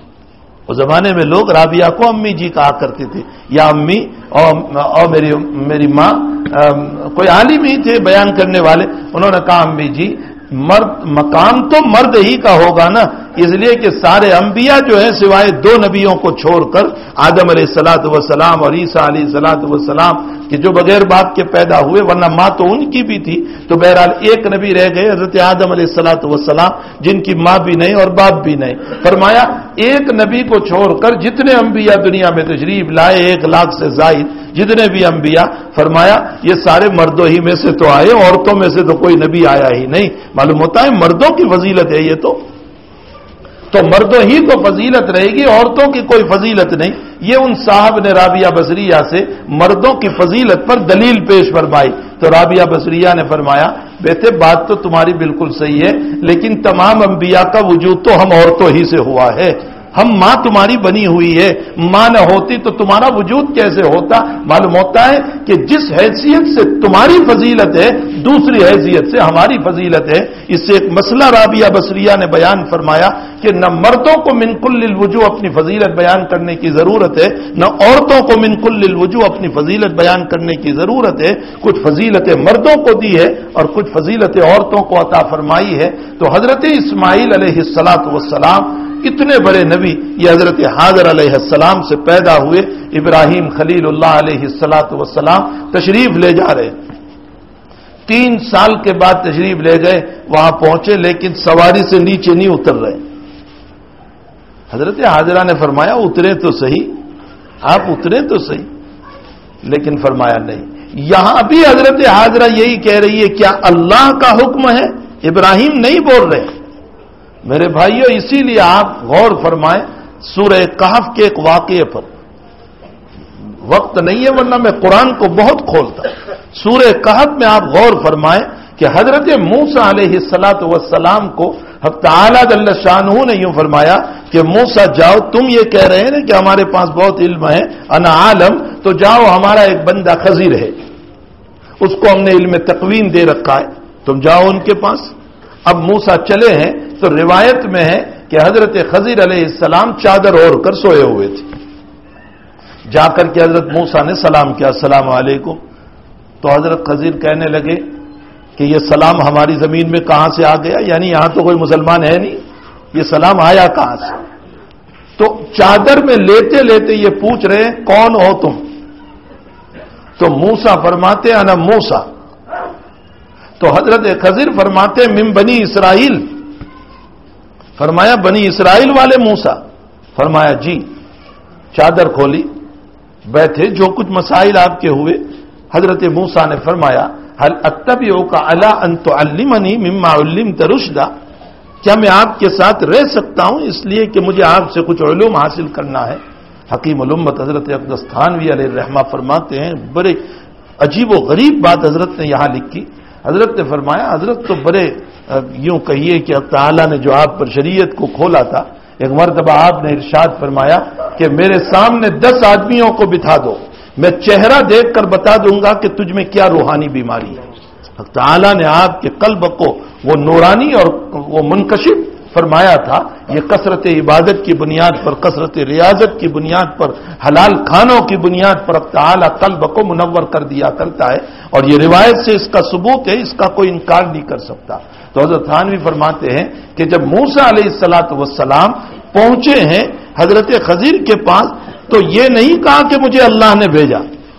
اس زمانے میں لوگ رابعہ کو امی جی کہا کرتے تھے، یا امی، اور میری ماں کوئی عالم ہی تھے بیان کرنے والے، انہوں نے کہا امی جی، مقام تو مرد ہی کا ہوگا نا، اس لیے کہ سارے انبیاء جو ہیں سوائے 2 نبیوں کو چھوڑ کر، آدم علیہ الصلوۃ والسلام اور عیسیٰ علیہ الصلوۃ والسلام کہ جو بغیر باپ کے پیدا ہوئے، ورنہ ماں تو ان کی بھی تھی۔ تو بہرحال ایک نبی رہ گئے حضرت آدم علیہ الصلوۃ والسلام، جن کی ماں بھی نہیں اور باپ بھی نہیں۔ فرمایا ایک نبی کو چھوڑ کر جتنے انبیاء دنیا میں تشریف لائے، 1 لاکھ سے زائد جتنے بھی انبیاء، فرمایا یہ سارے مردوں ہی میں سے تو آئے، عورتوں میں سے تو کوئی نبی آیا ہی نہیں۔ معلوم ہوتا ہے مردوں کی فضیلت ہے یہ تو، تو مردوں ہی کو فضیلت رہے گی، عورتوں کی کوئی فضیلت نہیں۔ یہ ان صاحب نے رابعہ بصریہ سے مردوں کی فضیلت پر دلیل پیش فرمائی، تو رابعہ بصریہ نے فرمایا بیٹے بات تو تمہاری بالکل صحیح ہے، لیکن تمام انبیاء کا وجود تو ہم عورتوں ہی سے ہوا ہے، ہم ماں تمہاری بنی ہوئی ہے، ماں نہ ہوتی تو تمہارا وجود کیسے ہوتا؟ معلوم ہوتا ہے کہ جس حیثیت سے تمہاری فضیلت ہے دوسری حیثیت سے ہماری فضیلت ہے۔ اس سے ایک مسئلہ رابعہ بصریہ نے بیان فرمایا کہ نہ مردوں کو من کل الوجوہ اپنی فضیلت بیان کرنے کی ضرورت ہے، نہ عورتوں کو من کل الوجوہ اپنی فضیلت بیان کرنے کی ضرورت ہے۔ کچھ فضیلتیں مردوں کو دی ہے اور کچھ فضیلتیں عورتوں کو عطا فرمائی ہے۔ تو حضرت اسماعیل علیہ السلام اتنے بڑے نبی، یہ حضرت حاضر علیہ السلام سے پیدا ہوئے، ابراہیم خلیل اللہ علیہ السلام تشریف لے جا رہے، 3 سال کے بعد تشریف لے گئے، وہاں پہنچے لیکن سواری سے نیچے نہیں اتر رہے۔ حضرت حاضرہ نے فرمایا اترے تو صحیح، آپ اترے تو صحیح، لیکن فرمایا نہیں۔ یہاں بھی حضرت حاضرہ یہی کہہ رہی ہے کیا اللہ کا حکم ہے؟ ابراہیم نہیں بول رہے۔ میرے بھائیو اسی لیے آپ غور فرمائیں سورہ کہف کے ایک واقعے پر، وقت نہیں ہے ورنہ میں قرآن کو بہت کھولتا۔ سورہ کہف میں آپ غور فرمائیں کہ حضرت موسیٰ علیہ السلام کو حق تعالیٰ جل شانہ نے یوں فرمایا کہ موسیٰ جاؤ، تم یہ کہہ رہے ہیں کہ ہمارے پاس بہت علم ہے، انا عالم، تو جاؤ ہمارا ایک بندہ خضر ہے، اس کو ہم نے علم تقویم دے رکھا ہے، تم جاؤ ان کے پاس۔ اب موسیٰ چلے ہیں تو روایت میں ہے کہ حضرت خضر علیہ السلام چادر اوڑھ کر سوئے ہوئے تھے، جا کر کے حضرت موسیٰ نے سلام کیا، السلام علیکم، تو حضرت خضر کہنے لگے کہ یہ سلام ہماری زمین میں کہاں سے آ گیا، یعنی یہاں تو کوئی مسلمان ہے نہیں، یہ سلام آیا کہاں سے؟ تو چادر میں لیتے لیتے یہ پوچھ رہے ہیں کون ہو تم؟ تو موسیٰ فرماتے انا موسیٰ، تو حضرت خضر فرماتے من بنی اسرائیل، فرمایا بنی اسرائیل والے موسیٰ؟ فرمایا جی۔ چادر کھولی، بیٹھے، جو کچھ مسائل آپ کے ہوئے، حضرت موسیٰ نے فرمایا هل اتبعک علی ان تعلمنی مما علمت رشدا، کیا میں آپ کے ساتھ رہ سکتا ہوں اس لیے کہ مجھے آپ سے کچھ علوم حاصل کرنا ہے؟ حکیم الامت حضرت اقدس تھانوی علیہ الرحمہ فرماتے ہیں، بڑے عجیب و غریب بات حضرت نے یہاں لکھی۔ حضرت نے فرمایا، حضرت تو بڑے یوں کہیے کہ اللہ تعالیٰ نے جو آپ پر شریعت کو کھولا تھا، ایک مرتبہ آپ نے ارشاد فرمایا کہ میرے سامنے 10 آدمیوں کو بٹھا دو، میں چہرہ دیکھ کر بتا دوں گا کہ تجھ میں کیا روحانی بیماری ہے۔ اللہ تعالیٰ نے آپ کے قلب کو وہ نورانی اور وہ منکشف فرمایا تھا، یہ کثرت عبادت کی بنیاد پر، کثرت ریاضت کی بنیاد پر، حلال کھانوں کی بنیاد پر اللہ تعالیٰ قلب کو منور کر دیا کرتا ہے، اور یہ روایت سے اس کا ثبوت ہے، اس کا کوئی انکار نہیں کر سکتا۔ تو حضرت تھانوی فرماتے ہیں کہ جب موسیٰ علیہ السلام پہنچے ہیں حضرت خضر کے پاس تو یہ نہیں کہا کہ مجھے اللہ نے بھیجا،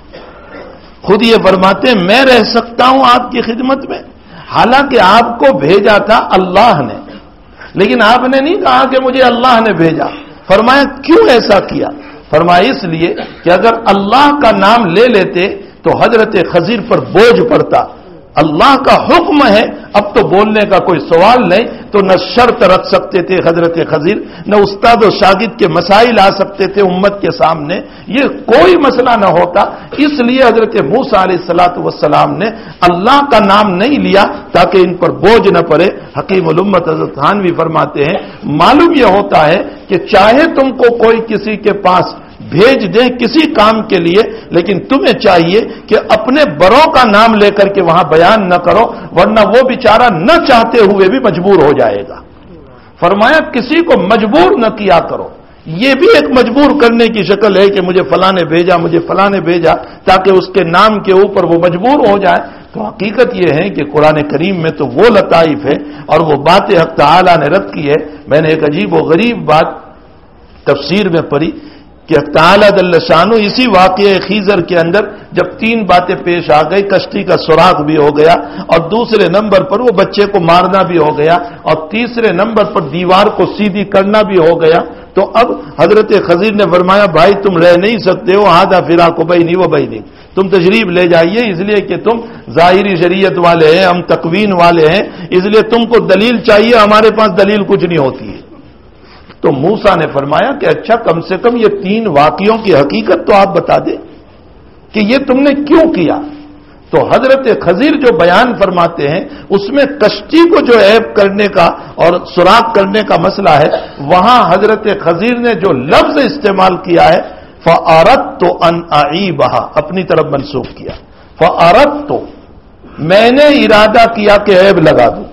خود یہ فرماتے ہیں میں رہ سکتا ہوں آپ کی خدمت میں، حالانکہ آپ کو بھیجا تھا اللہ نے، لیکن آپ نے نہیں کہا کہ مجھے اللہ نے بھیجا۔ فرمایا کیوں ایسا کیا؟ فرمایا اس لیے کہ اگر اللہ کا نام لے لیتے تو حضرت خضر پر بوجھ پڑتا، اللہ کا حکم ہے، اب تو بولنے کا کوئی سوال نہیں، تو نہ شرط رکھ سکتے تھے حضرت خضر، نہ استاد و شاگرد کے مسائل آ سکتے تھے امت کے سامنے، یہ کوئی مسئلہ نہ ہوتا۔ اس لیے حضرت موسیٰ علیہ السلام نے اللہ کا نام نہیں لیا تاکہ ان پر بوجھ نہ پڑے۔ حکیم الامت حضرت تھانوی فرماتے ہیں معلوم یہ ہوتا ہے کہ چاہے تم کو کوئی کسی کے پاس بھیج دیں کسی کام کے لیے، لیکن تمہیں چاہیے کہ اپنے بڑوں کا نام لے کر کے وہاں بیان نہ کرو، ورنہ وہ بیچارہ نہ چاہتے ہوئے بھی مجبور ہو جائے گا۔ فرمایا کسی کو مجبور نہ کیا کرو، یہ بھی ایک مجبور کرنے کی شکل ہے کہ مجھے فلاں نے بھیجا، مجھے فلاں نے بھیجا، تاکہ اس کے نام کے اوپر وہ مجبور ہو جائے۔ تو حقیقت یہ ہے کہ قرآن کریم میں تو وہ لطائف ہے اور وہ باتیں حق تعالیٰ نے رد کی ہے۔ میں نے ایک عجیب و غریب بات تفسیر میں پڑھی کہ تعالیٰ جل شانہ اسی واقعہ خیزر کے اندر جب 3 باتیں پیش آ گئی، کشتی کا سوراخ بھی ہو گیا، اور دوسرے نمبر پر وہ بچے کو مارنا بھی ہو گیا، اور تیسرے نمبر پر دیوار کو سیدھی کرنا بھی ہو گیا، تو اب حضرت خضر نے فرمایا بھائی تم رہ نہیں سکتے ہو، ہادہ فراق بینی و بینک، تم تشریف لے جائیے، اس لیے کہ تم ظاہری شریعت والے ہیں، ہم تقوین والے ہیں، اس لیے تم کو دلیل چاہیے، ہمارے پاس دلیل کچھ نہیں ہوتی ہے۔ تو موسیٰ نے فرمایا کہ اچھا کم سے کم یہ 3 واقعوں کی حقیقت تو آپ بتا دیں کہ یہ تم نے کیوں کیا. تو حضرت خضر جو بیان فرماتے ہیں اس میں کشتی کو جو عیب کرنے کا اور سوراخ کرنے کا مسئلہ ہے، وہاں حضرت خضر نے جو لفظ استعمال کیا ہے فَأَرَدْتُ أَنْ أَعِيبَهَا، اپنی طرف منسوخ کیا. فَأَرَدْتُ، میں نے ارادہ کیا کہ عیب لگا دوں.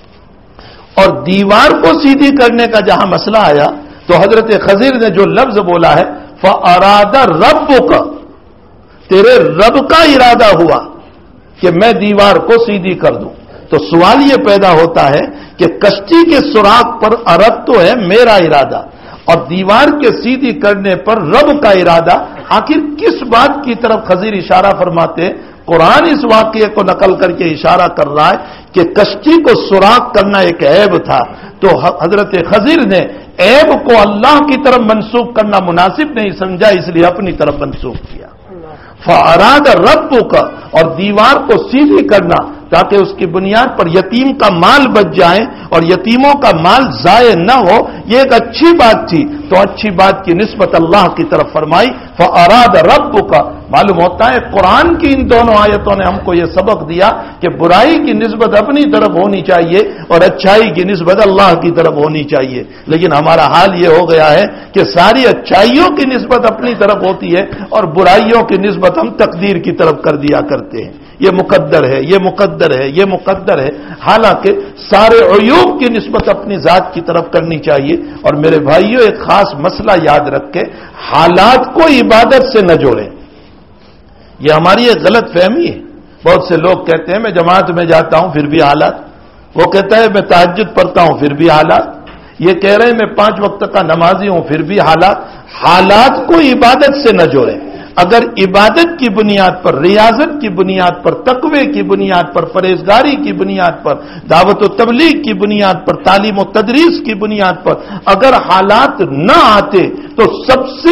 اور دیوار کو سیدھی کرنے کا جہاں مسئلہ آیا تو حضرت خضر نے جو لفظ بولا ہے فَأَرَادَ رَبُّكَ، تیرے رب کا ارادہ ہوا کہ میں دیوار کو سیدھی کر دوں. تو سوال یہ پیدا ہوتا ہے کہ کشتی کے سوراخ پر ارد تو ہے میرا ارادہ، اور دیوار کے سیدھی کرنے پر رب کا ارادہ، آخر کس بات کی طرف خضر اشارہ فرماتے ہیں؟ قرآن اس واقعے کو نقل کر کے اشارہ کر رہا ہے کہ کشتی کو سوراخ کرنا ایک عیب تھا، تو حضرت خضر نے عیب کو اللہ کی طرف منسوخ کرنا مناسب نہیں سمجھا، اس لیے اپنی طرف منسوخ کیا. فَأَرَادَ رَبُّكَ، اور دیوار کو سیدھی کرنا تاکہ اس کی بنیاد پر یتیم کا مال بچ جائے اور یتیموں کا مال ضائع نہ ہو، یہ ایک اچھی بات تھی. تو اچھی بات کی نسبت اللہ کی طرف فرمائی فَأَرَادَ رَبُّكَ. معلوم ہوتا ہے قرآن کی ان دونوں آیتوں نے ہم کو یہ سبق دیا کہ برائی کی نسبت اپنی طرف ہونی چاہیے اور اچھائی کی نسبت اللہ کی طرف ہونی چاہیے. لیکن ہمارا حال یہ ہو گیا ہے کہ ساری اچھائیوں کی نسبت اپنی طرف ہوتی ہے اور برائیوں کی نسبت ہم تقدیر کی طرف کر دیا کرتے ہیں. یہ مقدر ہے، یہ مقدر ہے، یہ مقدر ہے، حالانکہ سارے عیوب کی نسبت اپنی ذات کی طرف کرنی چاہیے. اور میرے بھائیوں ایک خاص مسئلہ یاد رکھیں، حالات کو عبادت سے نہ جوڑیں. یہ ہماری ایک غلط فہمی ہے. بہت سے لوگ کہتے ہیں میں جماعت میں جاتا ہوں پھر بھی حالات، وہ کہتا ہے میں تہجد پڑھتا ہوں پھر بھی حالات، یہ کہہ رہے ہیں میں 5 وقت کا نمازی ہوں پھر بھی حالات. حالات کو عبادت سے نہ جوڑیں. اگر عبادت کی بنیاد پر، ریاضت کی بنیاد پر، تقوی کی بنیاد پر، پرہیزگاری کی بنیاد پر، دعوت و تبلیغ کی بنیاد پر، تعلیم و تدریس کی بنیاد پر اگر حالات نہ آتے تو سب سے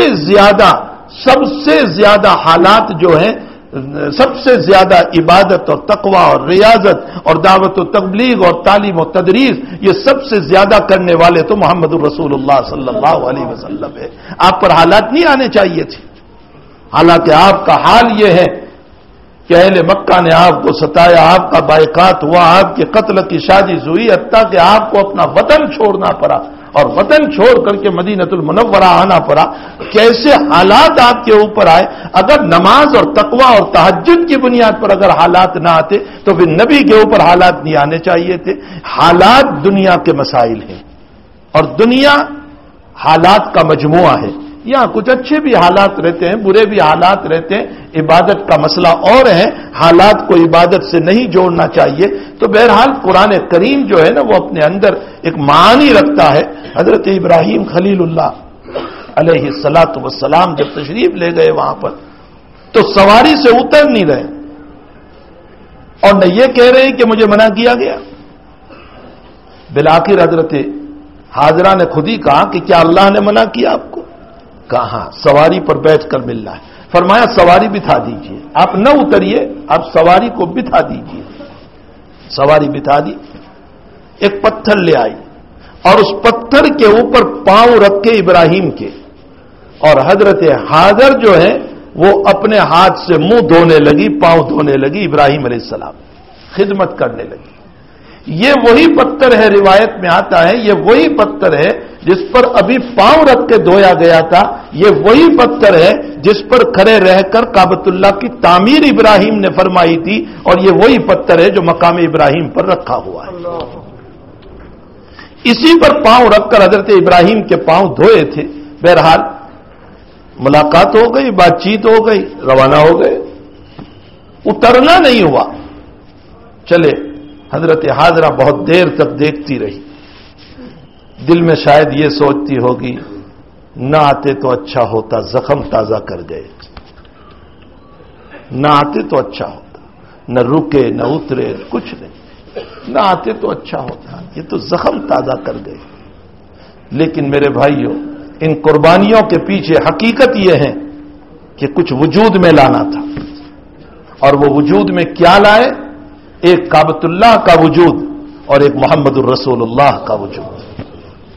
زیادہ حالات جو ہیں، سب سے زیادہ عبادت اور تقوی اور ریاضت اور دعوت و تبلیغ اور تعلیم و تدریس یہ سب سے زیادہ کرنے والے تو محمد الرسول اللہ صلی اللہ علیہ وسلم ہے. آپ پر حالات نہیں آنے چاہیے تھے. حالانکہ آپ کا حال یہ ہے کہ اہل مکہ نے آپ کو ستایا، آپ کا بائیکاٹ ہوا، آپ کے قتل کی سازش ہوئی، حتیٰ کہ آپ کو اپنا وطن چھوڑنا پڑا اور وطن چھوڑ کر کے مدینۃ المنورہ آنا پڑا. کیسے حالات آپ کے اوپر آئے؟ اگر نماز اور تقوی اور تہجد کی بنیاد پر اگر حالات نہ آتے تو پھر نبی کے اوپر حالات نہیں آنے چاہیے تھے. حالات دنیا کے مسائل ہیں اور دنیا حالات کا مجموعہ ہے. یہاں کچھ اچھے بھی حالات رہتے ہیں، برے بھی حالات رہتے ہیں. عبادت کا مسئلہ اور ہے، حالات کو عبادت سے نہیں جوڑنا چاہیے. تو بہرحال قرآن کریم جو ہے نا وہ اپنے اندر ایک معانی رکھتا ہے. حضرت ابراہیم خلیل اللہ علیہ الصلاۃ والسلام جب تشریف لے گئے وہاں پر تو سواری سے اتر نہیں رہے اور نہ یہ کہہ رہے ہیں کہ مجھے منع کیا گیا. بالآخر حضرت حاضرہ نے خود ہی کہا کہ کیا اللہ نے منع کیا آپ کو؟ کہا سواری پر بیٹھ کر ملنا ہے. فرمایا سواری بٹھا دیجئے، آپ نہ اتریے، آپ سواری کو بٹھا دیجئے. سواری بٹھا دی، ایک پتھر لے آئی اور اس پتھر کے اوپر پاؤں رکھ کے ابراہیم کے، اور حضرت حاضر جو ہے وہ اپنے ہاتھ سے منہ دھونے لگی، پاؤں دھونے لگی. ابراہیم علیہ السلام خدمت کرنے لگی. یہ وہی پتھر ہے، روایت میں آتا ہے یہ وہی پتھر ہے جس پر ابھی پاؤں رکھ کے دھویا گیا تھا. یہ وہی پتھر ہے جس پر کھڑے رہ کر کعبۃ اللہ کی تعمیر ابراہیم نے فرمائی تھی، اور یہ وہی پتھر ہے جو مقام ابراہیم پر رکھا ہوا ہے. اسی پر پاؤں رکھ کر حضرت ابراہیم کے پاؤں دھوئے تھے. بہرحال ملاقات ہو گئی، بات چیت ہو گئی، روانہ ہو گئے. اترنا نہیں ہوا. چلے حضرت حاضرہ بہت دیر تک دیکھتی رہی. دل میں شاید یہ سوچتی ہوگی نہ آتے تو اچھا ہوتا، زخم تازہ کر گئے. نہ آتے تو اچھا ہوتا، نہ رکے نہ اترے، کچھ نہیں. نہ آتے تو اچھا ہوتا، یہ تو زخم تازہ کر گئے. لیکن میرے بھائیوں، ان قربانیوں کے پیچھے حقیقت یہ ہے کہ کچھ وجود میں لانا تھا. اور وہ وجود میں کیا لائے؟ ایک کعبۃ اللہ کا وجود اور ایک محمد الرسول اللہ کا وجود.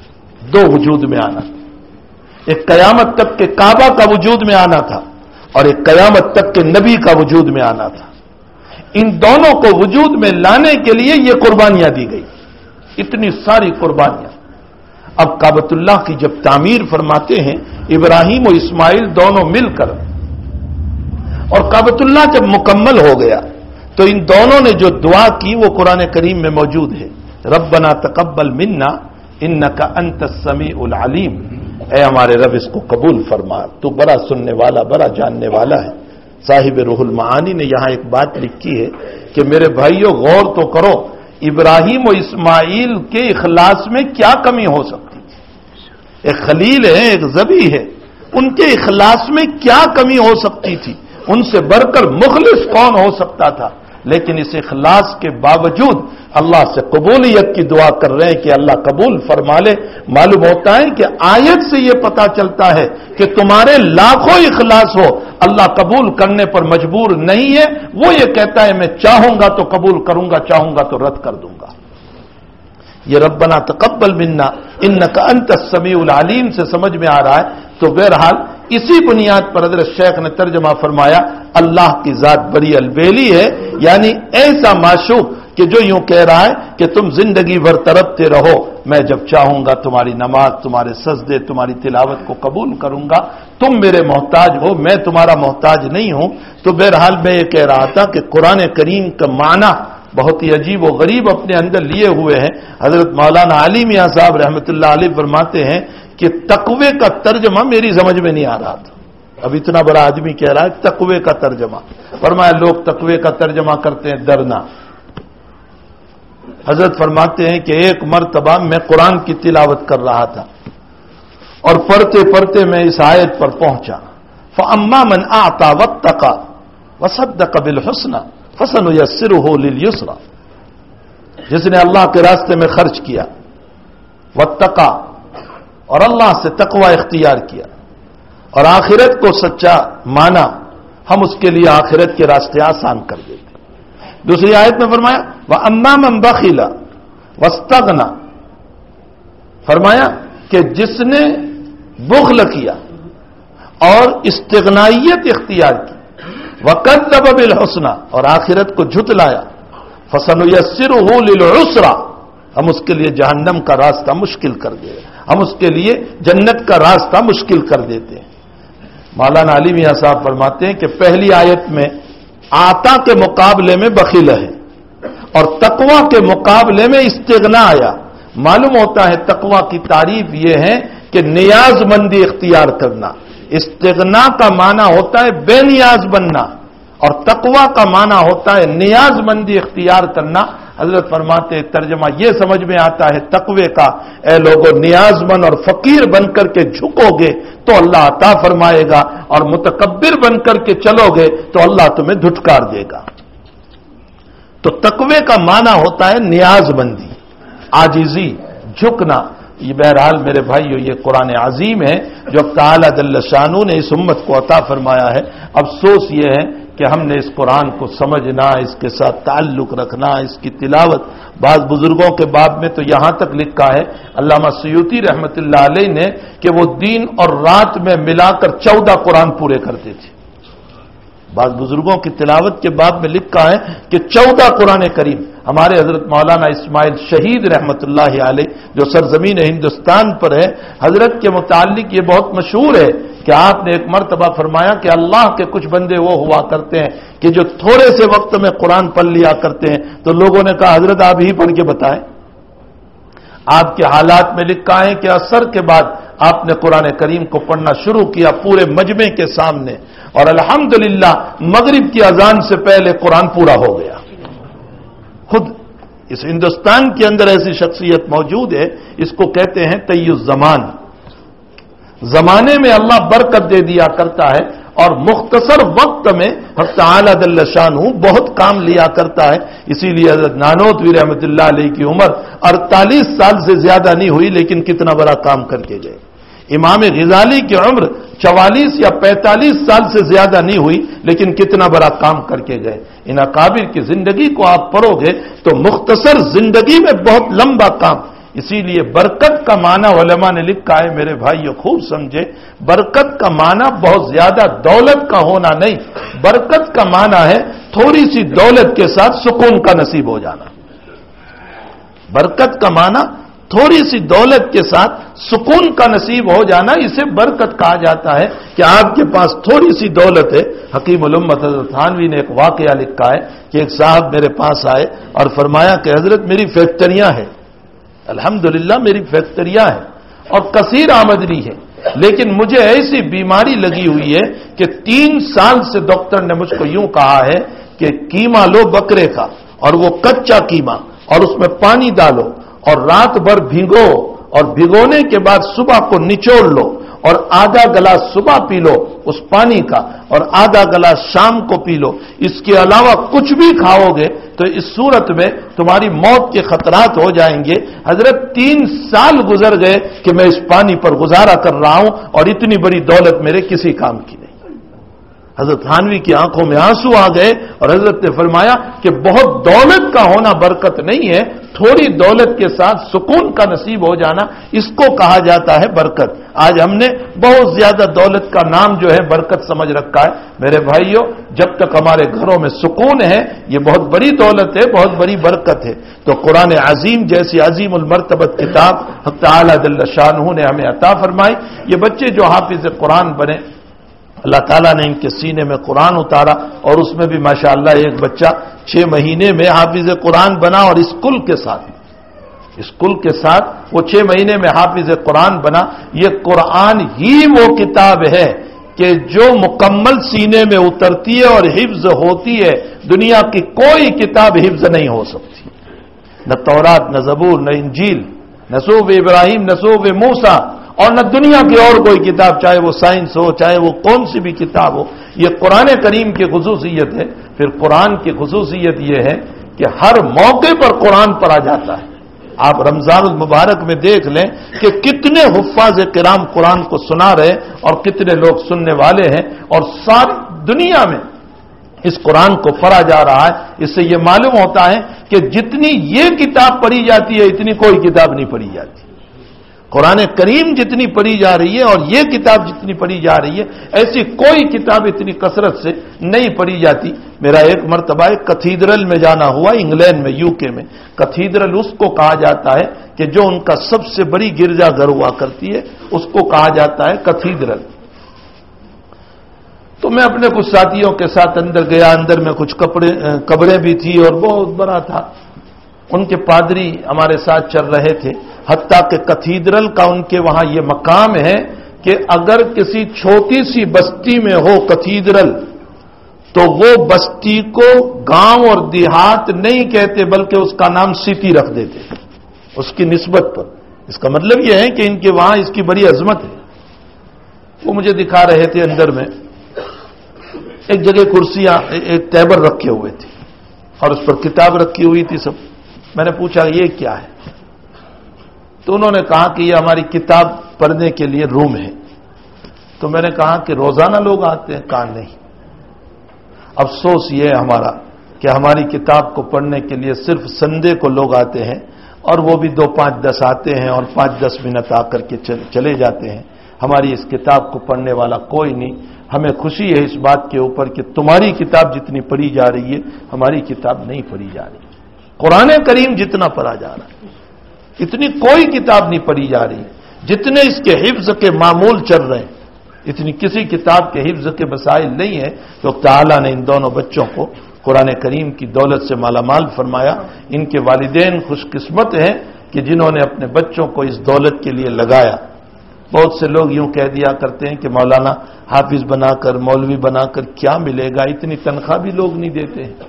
دو وجود میں آنا، ایک قیامت تک کے کعبہ کا وجود میں آنا تھا اور ایک قیامت تک کے نبی کا وجود میں آنا تھا۔ ان دونوں کو وجود میں لانے کے لیے یہ قربانیاں دی گئی، اتنی ساری قربانیاں۔ اب کعبۃ اللہ کی جب تعمیر فرماتے ہیں ابراہیم و اسماعیل دونوں مل کر، اور کعبۃ اللہ جب مکمل ہو گیا تو ان دونوں نے جو دعا کی وہ قرآن کریم میں موجود ہے، ربنا تقبل منا انک انت السمیع العلیم، اے ہمارے رب اس کو قبول فرما، تو بڑا سننے والا بڑا جاننے والا ہے۔ صاحب روح المعانی نے یہاں ایک بات لکھی ہے کہ میرے بھائیوں غور تو کرو، ابراہیم و اسماعیل کے اخلاص میں کیا کمی ہو سکتی تھی؟ ایک خلیل ہے، ایک ذبیح ہے، ان کے اخلاص میں کیا کمی ہو سکتی تھی؟ ان سے بڑھ کر مخلص کون ہو سکتا تھا؟ لیکن اس اخلاص کے باوجود اللہ سے قبولیت کی دعا کر رہے ہیں کہ اللہ قبول فرما لے۔ معلوم ہوتا ہے کہ آیت سے یہ پتا چلتا ہے کہ تمہارے لاکھوں اخلاص ہو، اللہ قبول کرنے پر مجبور نہیں ہے۔ وہ یہ کہتا ہے میں چاہوں گا تو قبول کروں گا، چاہوں گا تو رد کر دوں گا۔ یہ ربنا تقبل منا انک انت السمیع العلیم سے سمجھ میں آ رہا ہے۔ تو بہرحال اسی بنیاد پر حضرت شیخ نے ترجمہ فرمایا اللہ کی ذات بڑی البیلی ہے، یعنی ایسا معشوق کہ جو یوں کہہ رہا ہے کہ تم زندگی بھر تڑپتے رہو، میں جب چاہوں گا تمہاری نماز، تمہارے سجدے، تمہاری تلاوت کو قبول کروں گا، تم میرے محتاج ہو، میں تمہارا محتاج نہیں ہوں۔ تو بہرحال میں یہ کہہ رہا تھا کہ قرآن کریم کا معنی بہت ہی عجیب و غریب اپنے اندر لیے ہوئے ہیں۔ حضرت مولانا علی میاں صاحب رحمۃ اللہ علیہ فرماتے ہیں کہ تقوی کا ترجمہ میری سمجھ میں نہیں آ رہا تھا۔ اب اتنا بڑا آدمی کہہ رہا ہے تقوی کا ترجمہ، فرمایا لوگ تقوی کا ترجمہ کرتے ہیں ڈرنا۔ حضرت فرماتے ہیں کہ ایک مرتبہ میں قرآن کی تلاوت کر رہا تھا اور پڑھتے پڑھتے میں اس آیت پر پہنچا، فَأَمَّا مَنْ أَعْطَى وَاتَّقَى وَصَدَّقَ بِالْحُسْنَى فَسَنُيَسِّرُهُ لِلْيُسْرَى، جس نے اللہ کے راستے میں خرچ کیا، واتقى اور اللہ سے تقوی اختیار کیا اور آخرت کو سچا مانا، ہم اس کے لیے آخرت کے راستے آسان کر دیتے۔ دوسری آیت میں فرمایا وَأَمَّا مَنْ بَخِلَ وَاسْتَغْنَى، فرمایا کہ جس نے بخل کیا اور استغنائیت اختیار کی، وَكَذَّبَ بِالْحُسْنَى اور آخرت کو جھٹلایا، فَسَنُيَسِّرُهُ لِلْعُسْرَى ہم اس کے لیے جہنم کا راستہ مشکل کر دیں، ہم اس کے لیے جنت کا راستہ مشکل کر دیتے ہیں۔ مولانا علی میاں صاحب فرماتے ہیں کہ پہلی آیت میں آتا کے مقابلے میں بخیل ہے اور تقوی کے مقابلے میں استغنا آیا۔ معلوم ہوتا ہے تقوی کی تعریف یہ ہے کہ نیاز مندی اختیار کرنا، استغنا کا معنی ہوتا ہے بے نیاز بننا اور تقوی کا معنی ہوتا ہے نیاز مندی اختیار کرنا۔ حضرت فرماتے ہیں ترجمہ یہ سمجھ میں آتا ہے تقوی کا، اے لوگوں نیاز مند اور فقیر بن کر کے جھکو گے تو اللہ عطا فرمائے گا، اور متکبر بن کر کے چلو گے تو اللہ تمہیں دھٹکار دے گا۔ تو تقوی کا معنی ہوتا ہے نیاز مندی، عاجزی، جھکنا۔ یہ بہرحال میرے بھائیو یہ قرآن عظیم ہے جو تعالیٰ جل شانہ نے اس امت کو عطا فرمایا ہے۔ افسوس یہ ہے کہ ہم نے اس قرآن کو سمجھنا، اس کے ساتھ تعلق رکھنا، اس کی تلاوت، بعض بزرگوں کے باب میں تو یہاں تک لکھا ہے علامہ سیوطی رحمۃ اللہ علیہ نے کہ وہ دن اور رات میں ملا کر 14 قرآن پورے کرتے تھے۔ بعض بزرگوں کی تلاوت کے باب میں لکھا ہے کہ 14 قرآن کریم۔ ہمارے حضرت مولانا اسماعیل شہید رحمۃ اللہ علیہ جو سرزمین ہندوستان پر ہے، حضرت کے متعلق یہ بہت مشہور ہے کہ آپ نے ایک مرتبہ فرمایا کہ اللہ کے کچھ بندے وہ ہوا کرتے ہیں کہ جو تھوڑے سے وقت میں قرآن پڑھ لیا کرتے ہیں۔ تو لوگوں نے کہا حضرت آپ ہی پڑھ کے بتائیں۔ آپ کے حالات میں لکھا ہے کہ عصر کے بعد آپ نے قرآن کریم کو پڑھنا شروع کیا پورے مجمع کے سامنے، اور الحمدللہ مغرب کی اذان سے پہلے قرآن پورا ہو گیا۔ خود اس ہندوستان کے اندر ایسی شخصیت موجود ہے، اس کو کہتے ہیں طی الزمان۔ زمانے میں اللہ برکت دے دیا کرتا ہے اور مختصر وقت میں حق تعالی جل شانہ بہت کام لیا کرتا ہے۔ اسی لیے حضرت نانوتوی رحمۃ اللہ علیہ کی عمر 48 سال سے زیادہ نہیں ہوئی، لیکن کتنا بڑا کام کر کے گئے۔ امام غزالی کی عمر 44 یا 45 سال سے زیادہ نہیں ہوئی، لیکن کتنا بڑا کام کر کے گئے۔ ان اکابر کی زندگی کو آپ پڑھو گے تو مختصر زندگی میں بہت لمبا کام۔ اسی لیے برکت کا معنی علماء نے لکھا ہے، میرے بھائیو خوب سمجھے، برکت کا معنی بہت زیادہ دولت کا ہونا نہیں، برکت کا معنی ہے تھوڑی سی دولت کے ساتھ سکون کا نصیب ہو جانا۔ برکت کا معنی تھوڑی سی دولت کے ساتھ سکون کا نصیب ہو جانا، اسے برکت کہا جاتا ہے کہ آپ کے پاس تھوڑی سی دولت ہے۔ حکیم الامت حضرت تھانوی نے ایک واقعہ لکھا ہے کہ ایک صاحب میرے پاس آئے اور فرمایا کہ حضرت میری فیکٹریاں ہیں، الحمدللہ میری فیکٹریاں ہیں اور کثیر آمدنی ہے، لیکن مجھے ایسی بیماری لگی ہوئی ہے کہ 3 سال سے ڈاکٹر نے مجھ کو یوں کہا ہے کہ قیمہ لو بکرے کا، اور وہ کچا قیمہ، اور اس میں پانی ڈالو اور رات بھر بھگو، اور بھگونے کے بعد صبح کو نچوڑ لو اور آدھا گلاس صبح پی لو اس پانی کا اور آدھا گلاس شام کو پی لو، اس کے علاوہ کچھ بھی کھاؤ گے تو اس صورت میں تمہاری موت کے خطرات ہو جائیں گے۔ حضرت 3 سال گزر گئے کہ میں اس پانی پر گزارا کر رہا ہوں اور اتنی بڑی دولت میرے کسی کام کی نہیں۔ حضرت تھانوی کی آنکھوں میں آنسو آ گئے اور حضرت نے فرمایا کہ بہت دولت کا ہونا برکت نہیں ہے، تھوڑی دولت کے ساتھ سکون کا نصیب ہو جانا، اس کو کہا جاتا ہے برکت۔ آج ہم نے بہت زیادہ دولت کا نام جو ہے برکت سمجھ رکھا ہے۔ میرے بھائیوں، جب تک ہمارے گھروں میں سکون ہے، یہ بہت بڑی دولت ہے، بہت بڑی برکت ہے۔ تو قرآن عظیم جیسی عظیم المرتبت کتاب حق تعالی جل شانہ نے ہمیں عطا فرمائی۔ یہ بچے جو حافظ قرآن بنے، اللہ تعالیٰ نے ان کے سینے میں قرآن اتارا، اور اس میں بھی ماشاءاللہ ایک بچہ 6 مہینے میں حافظ قرآن بنا، اور اسکول کے ساتھ وہ 6 مہینے میں حافظ قرآن بنا۔ یہ قرآن ہی وہ کتاب ہے کہ جو مکمل سینے میں اترتی ہے اور حفظ ہوتی ہے، دنیا کی کوئی کتاب حفظ نہیں ہو سکتی، نہ تورات، نہ زبور، نہ انجیل، نہ صحف ابراہیم، نہ صحف موسیٰ، اور نہ دنیا کی اور کوئی کتاب، چاہے وہ سائنس ہو، چاہے وہ کون سی بھی کتاب ہو۔ یہ قرآن کریم کی خصوصیت ہے۔ پھر قرآن کی خصوصیت یہ ہے کہ ہر موقع پر قرآن پڑھا جاتا ہے۔ آپ رمضان المبارک میں دیکھ لیں کہ کتنے حفاظ کرام قرآن کو سنا رہے اور کتنے لوگ سننے والے ہیں، اور ساری دنیا میں اس قرآن کو پڑھا جا رہا ہے۔ اس سے یہ معلوم ہوتا ہے کہ جتنی یہ کتاب پڑھی جاتی ہے اتنی کوئی کتاب نہیں پڑھی جاتی۔ قرآن کریم جتنی پڑھی جا رہی ہے اور یہ کتاب جتنی پڑھی جا رہی ہے، ایسی کوئی کتاب اتنی کثرت سے نہیں پڑھی جاتی۔ میرا ایک مرتبہ ایک کتھیڈرل میں جانا ہوا، انگلینڈ میں، UK میں۔ کتھیڈرل اس کو کہا جاتا ہے کہ جو ان کا سب سے بڑی گرجا گھر ہوا کرتی ہے، اس کو کہا جاتا ہے کتھیڈرل۔ تو میں اپنے کچھ ساتھیوں کے ساتھ اندر گیا، اندر میں کچھ قبریں بھی تھی اور بہت بڑا تھا۔ ان کے پادری ہمارے ساتھ چل رہے تھے، حتیٰ کہ کتھیڈرل کا ان کے وہاں یہ مقام ہے کہ اگر کسی چھوٹی سی بستی میں ہو کتھیڈرل، تو وہ بستی کو گاؤں اور دیہات نہیں کہتے بلکہ اس کا نام سٹی رکھ دیتے اس کی نسبت پر۔ اس کا مطلب یہ ہے کہ ان کے وہاں اس کی بڑی عظمت ہے۔ وہ مجھے دکھا رہے تھے، اندر میں ایک جگہ کرسیاں، ایک ٹیبل رکھے ہوئے تھے اور اس پر کتاب رکھی ہوئی تھی سب۔ میں نے پوچھا یہ کیا ہے؟ تو انہوں نے کہا کہ یہ ہماری کتاب پڑھنے کے لیے روم ہے۔ تو میں نے کہا کہ روزانہ لوگ آتے ہیں؟ کہا نہیں، افسوس یہ ہے ہمارا کہ ہماری کتاب کو پڑھنے کے لیے صرف سنڈے کو لوگ آتے ہیں، اور وہ بھی 2, 5, 10 آتے ہیں اور 5-10 منٹ آ کر کے چلے جاتے ہیں۔ ہماری اس کتاب کو پڑھنے والا کوئی نہیں۔ ہمیں خوشی ہے اس بات کے اوپر کہ تمہاری کتاب جتنی پڑھی جا رہی ہے، ہماری کتاب نہیں پڑھی جا رہی۔ قرآن کریم جتنا پڑھا جا رہا ہے، اتنی کوئی کتاب نہیں پڑھی جا رہی۔ جتنے اس کے حفظ کے معمول چل رہے ہیں، اتنی کسی کتاب کے حفظ کے مسائل نہیں ہے۔ تو تعالیٰ نے ان دونوں بچوں کو قرآن کریم کی دولت سے مالا مال فرمایا۔ ان کے والدین خوش قسمت ہیں کہ جنہوں نے اپنے بچوں کو اس دولت کے لیے لگایا۔ بہت سے لوگ یوں کہہ دیا کرتے ہیں کہ مولانا حافظ بنا کر، مولوی بنا کر کیا ملے گا، اتنی تنخواہ بھی لوگ نہیں دیتے ہیں۔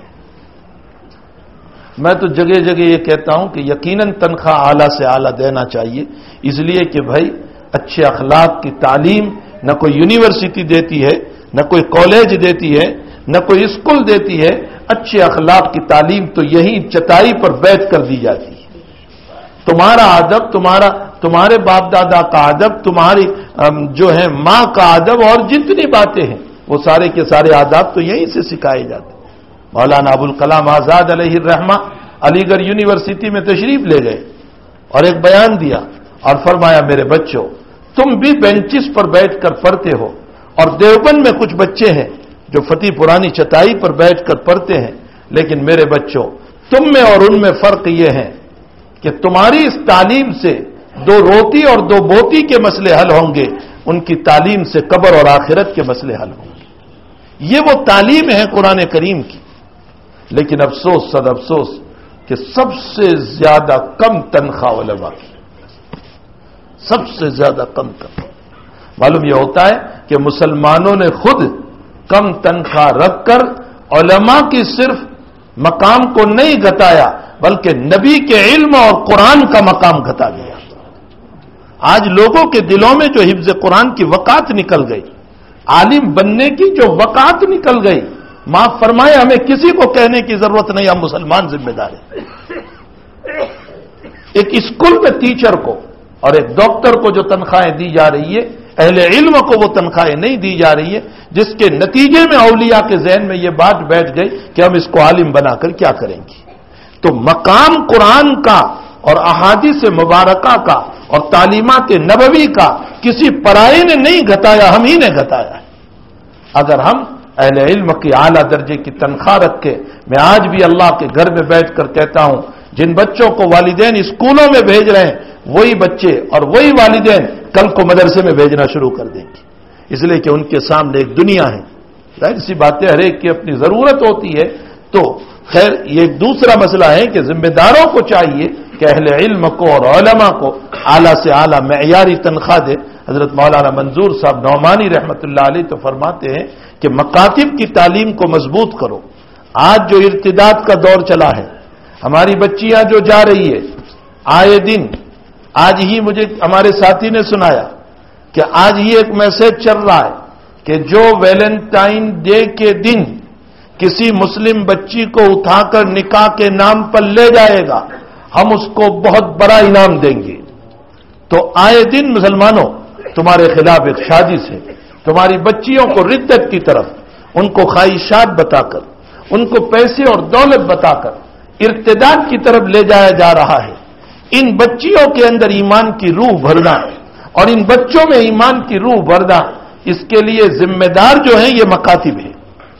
میں تو جگہ جگہ یہ کہتا ہوں کہ یقیناً تنخواہ اعلیٰ سے اعلیٰ دینا چاہیے، اس لیے کہ بھائی اچھے اخلاق کی تعلیم نہ کوئی یونیورسٹی دیتی ہے، نہ کوئی کالج دیتی ہے، نہ کوئی اسکول دیتی ہے۔ اچھے اخلاق کی تعلیم تو یہی چٹائی پر بیٹھ کر دی جاتی ہے۔ تمہارا ادب، تمہارے باپ دادا کا ادب، تمہاری جو ہے ماں کا ادب، اور جتنی باتیں ہیں وہ سارے کے سارے آداب تو یہیں سے سکھائے جاتے ہیں۔ مولانا ابوالکلام آزاد علیہ الرحمہ علی گڑھ یونیورسٹی میں تشریف لے گئے اور ایک بیان دیا اور فرمایا میرے بچوں تم بھی بینچز پر بیٹھ کر پڑھتے ہو، اور دیوبند میں کچھ بچے ہیں جو فتح پرانی چٹائی پر بیٹھ کر پڑھتے ہیں، لیکن میرے بچوں تم میں اور ان میں فرق یہ ہے کہ تمہاری اس تعلیم سے 2 روٹی اور 2 بوٹی کے مسئلے حل ہوں گے، ان کی تعلیم سے قبر اور آخرت کے مسئلے حل ہوں گے۔ یہ وہ تعلیم ہے قرآن کریم کی، لیکن افسوس صد افسوس کہ سب سے زیادہ کم تنخواہ علماء کی، سب سے زیادہ کم تنخواہ۔ معلوم یہ ہوتا ہے کہ مسلمانوں نے خود کم تنخواہ رکھ کر علماء کی صرف مقام کو نہیں گھٹایا بلکہ نبی کے علم اور قرآن کا مقام گھٹا گیا۔ آج لوگوں کے دلوں میں جو حفظ قرآن کی وقات نکل گئی، عالم بننے کی جو وقات نکل گئی، معاف فرمائے ہمیں کسی کو کہنے کی ضرورت نہیں، ہم مسلمان ذمہ دار ہیں۔ ایک اسکول میں ٹیچر کو اور ایک ڈاکٹر کو جو تنخواہیں دی جا رہی ہے، اہل علم کو وہ تنخواہیں نہیں دی جا رہی ہے، جس کے نتیجے میں اولیاء کے ذہن میں یہ بات بیٹھ گئی کہ ہم اس کو عالم بنا کر کیا کریں گے۔ تو مقام قرآن کا اور احادیث مبارکہ کا اور تعلیمات نبوی کا کسی پرائے نے نہیں گھٹایا، ہم ہی نے گھٹایا ہے۔ اگر ہم اہل علم کی اعلیٰ درجے کی تنخواہ رکھ کے، میں آج بھی اللہ کے گھر میں بیٹھ کر کہتا ہوں، جن بچوں کو والدین اسکولوں میں بھیج رہے ہیں وہی بچے اور وہی والدین کل کو مدرسے میں بھیجنا شروع کر دیں گے، اس لیے کہ ان کے سامنے ایک دنیا ہے۔ ظاہر سی بات ہے، ہر ایک کی اپنی ضرورت ہوتی ہے۔ تو خیر یہ ایک دوسرا مسئلہ ہے کہ ذمہ داروں کو چاہیے کہ اہل علم کو اور علماء کو اعلیٰ سے اعلیٰ معیاری تنخواہ دے۔ حضرت مولانا منظور صاحب نعمانی رحمۃ اللہ علیہ تو فرماتے ہیں کہ مکاتب کی تعلیم کو مضبوط کرو۔ آج جو ارتداد کا دور چلا ہے، ہماری بچیاں جو جا رہی ہے آئے دن، آج ہی مجھے ہمارے ساتھی نے سنایا کہ آج ہی ایک میسج چل رہا ہے کہ جو ویلنٹائن ڈے کے دن کسی مسلم بچی کو اٹھا کر نکاح کے نام پر لے جائے گا، ہم اس کو بہت بڑا انعام دیں گے۔ تو آئے دن مسلمانوں تمہارے خلاف ایک سازش ہے، تمہاری بچیوں کو ردت کی طرف، ان کو خواہشات بتا کر، ان کو پیسے اور دولت بتا کر ارتداد کی طرف لے جایا جا رہا ہے۔ ان بچیوں کے اندر ایمان کی روح بھرنا اور ان بچوں میں ایمان کی روح بھرنا، اس کے لیے ذمہ دار جو ہیں یہ مکاتب ہے۔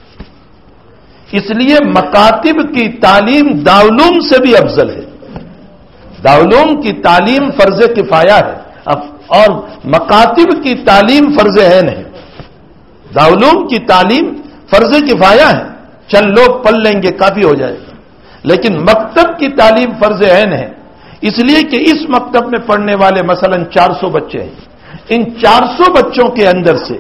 اس لیے مکاتب کی تعلیم دارالعلوم سے بھی افضل ہے۔ دارالعلوم کی تعلیم فرض کفایہ ہے اور مکاتب کی تعلیم فرض عین ہے۔ دارالعلوم کی تعلیم فرض کفایہ ہے، چند لوگ پڑھ لیں گے کافی ہو جائے گا، لیکن مکتب کی تعلیم فرض عین ہے، اس لیے کہ اس مکتب میں پڑھنے والے مثلا 400 بچے ہیں، ان 400 بچوں کے اندر سے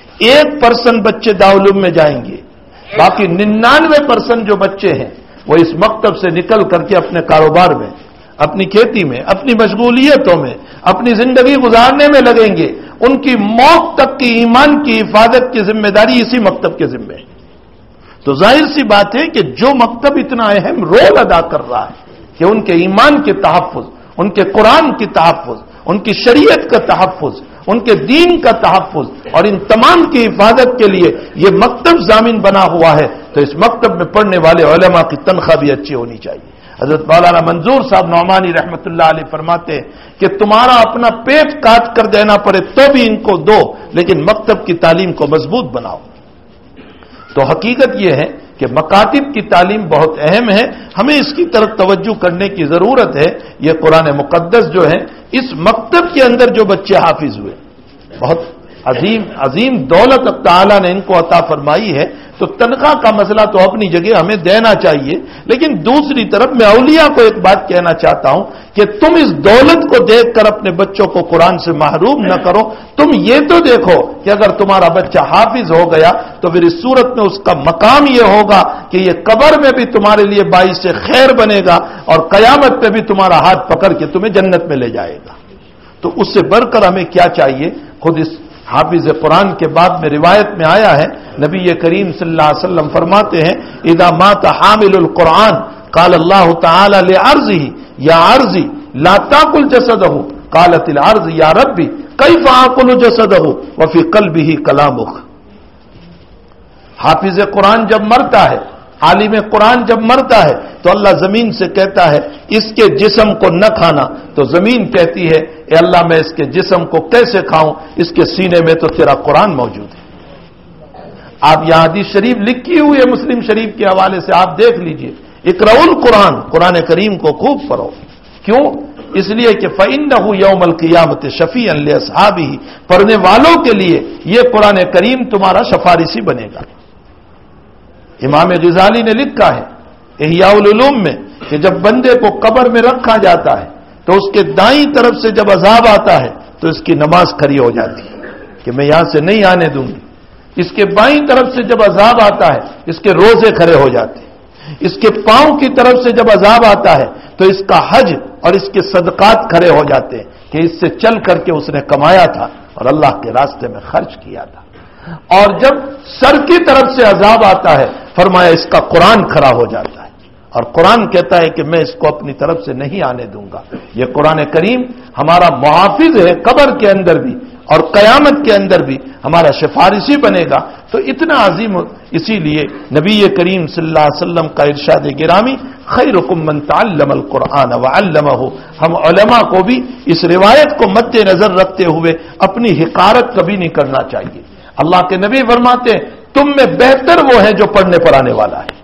1% بچے دارالعلوم میں جائیں گے، باقی 99% جو بچے ہیں وہ اس مکتب سے نکل کر کے اپنے کاروبار میں، اپنی کھیتی میں، اپنی مشغولیتوں میں، اپنی زندگی گزارنے میں لگیں گے۔ ان کی موت تک کی ایمان کی حفاظت کی ذمہ داری اسی مکتب کے ذمہ ہے۔ تو ظاہر سی بات ہے کہ جو مکتب اتنا اہم رول ادا کر رہا ہے کہ ان کے ایمان کے تحفظ، ان کے قرآن کی تحفظ، ان کی شریعت کا تحفظ، ان کے دین کا تحفظ اور ان تمام کی حفاظت کے لیے یہ مکتب ضامن بنا ہوا ہے، تو اس مکتب میں پڑھنے والے علماء کی تنخواہ بھی اچھی ہونی چاہیے۔ حضرت مولانا منظور صاحب نعمانی رحمۃ اللہ علیہ فرماتے ہیں کہ تمہارا اپنا پیٹ کاٹ کر دینا پڑے تو بھی ان کو دو، لیکن مکتب کی تعلیم کو مضبوط بناؤ۔ تو حقیقت یہ ہے کہ مکاتب کی تعلیم بہت اہم ہے، ہمیں اس کی طرف توجہ کرنے کی ضرورت ہے۔ یہ قرآن مقدس جو ہے اس مکتب کے اندر جو بچے حافظ ہوئے، بہت عظیم دولت تعالیٰ نے ان کو عطا فرمائی ہے، تو تنخواہ کا مسئلہ تو اپنی جگہ ہمیں دینا چاہیے، لیکن دوسری طرف میں اولیاء کو ایک بات کہنا چاہتا ہوں کہ تم اس دولت کو دیکھ کر اپنے بچوں کو قرآن سے محروم نہ کرو، تم یہ تو دیکھو کہ اگر تمہارا بچہ حافظ ہو گیا تو پھر اس صورت میں اس کا مقام یہ ہوگا کہ یہ قبر میں بھی تمہارے لیے باعث خیر بنے گا اور قیامت پہ بھی تمہارا ہاتھ پکڑ کے تمہیں جنت میں لے جائے گا۔ تو اس سے بڑھ کر ہمیں کیا چاہیے؟ خود اس حافظ قرآن کے بعد میں روایت میں آیا ہے، نبی کریم صلی اللہ علیہ وسلم فرماتے ہیں اذا مات حامل القرآن قال اللہ تعالی لعرضه یا عرضی لا تاکل جسدہ قالت العرض یا ربی کیف آکل جسدہ وفی قلبہ کلامک۔ حافظ قرآن جب مرتا ہے عالم قرآن جب مرتا ہے تو اللہ زمین سے کہتا ہے اس کے جسم کو نہ کھانا، تو زمین کہتی ہے اے اللہ میں اس کے جسم کو کیسے کھاؤں، اس کے سینے میں تو تیرا قرآن موجود ہے۔ آپ یہاں حدیث شریف لکھی ہوئی ہے مسلم شریف کے حوالے سے، آپ دیکھ لیجئے، اقرؤ القرآن، قرآن کریم کو خوب پڑھو۔ کیوں؟ اس لیے کہ فإنہ یوم القیامت شفیعا لاصحابہ، پڑھنے والوں کے لیے یہ قرآن کریم تمہارا سفارشی بنے گا۔ امام غزالی نے لکھا ہے احیاء العلوم میں کہ جب بندے کو قبر میں رکھا جاتا ہے تو اس کے دائیں طرف سے جب عذاب آتا ہے تو اس کی نماز کھڑی ہو جاتی ہے کہ میں یہاں سے نہیں آنے دوں گی۔ اس کے بائیں طرف سے جب عذاب آتا ہے اس کے روزے کھڑے ہو جاتے ہیں۔ اس کے پاؤں کی طرف سے جب عذاب آتا ہے تو اس کا حج اور اس کے صدقات کھڑے ہو جاتے ہیں کہ اس سے چل کر کے اس نے کمایا تھا اور اللہ کے راستے میں خرچ کیا تھا۔ اور جب سر کی طرف سے عذاب آتا ہے فرمایا اس کا قرآن کھڑا ہو جاتا ہے اور قرآن کہتا ہے کہ میں اس کو اپنی طرف سے نہیں آنے دوں گا۔ یہ قرآن کریم ہمارا محافظ ہے قبر کے اندر بھی اور قیامت کے اندر بھی ہمارا سفارشی بنے گا۔ تو اتنا عظیم، اسی لیے نبی کریم صلی اللہ علیہ وسلم کا ارشاد گرامی خیرکم من تعلم القرآن وعلمہ، ہم علماء کو بھی اس روایت کو مد نظر رکھتے ہوئے اپنی حقارت کبھی نہیں کرنا چاہیے۔ اللہ کے نبی فرماتے ہیں تم میں بہتر وہ ہے جو پڑھنے پڑھانے والا ہے۔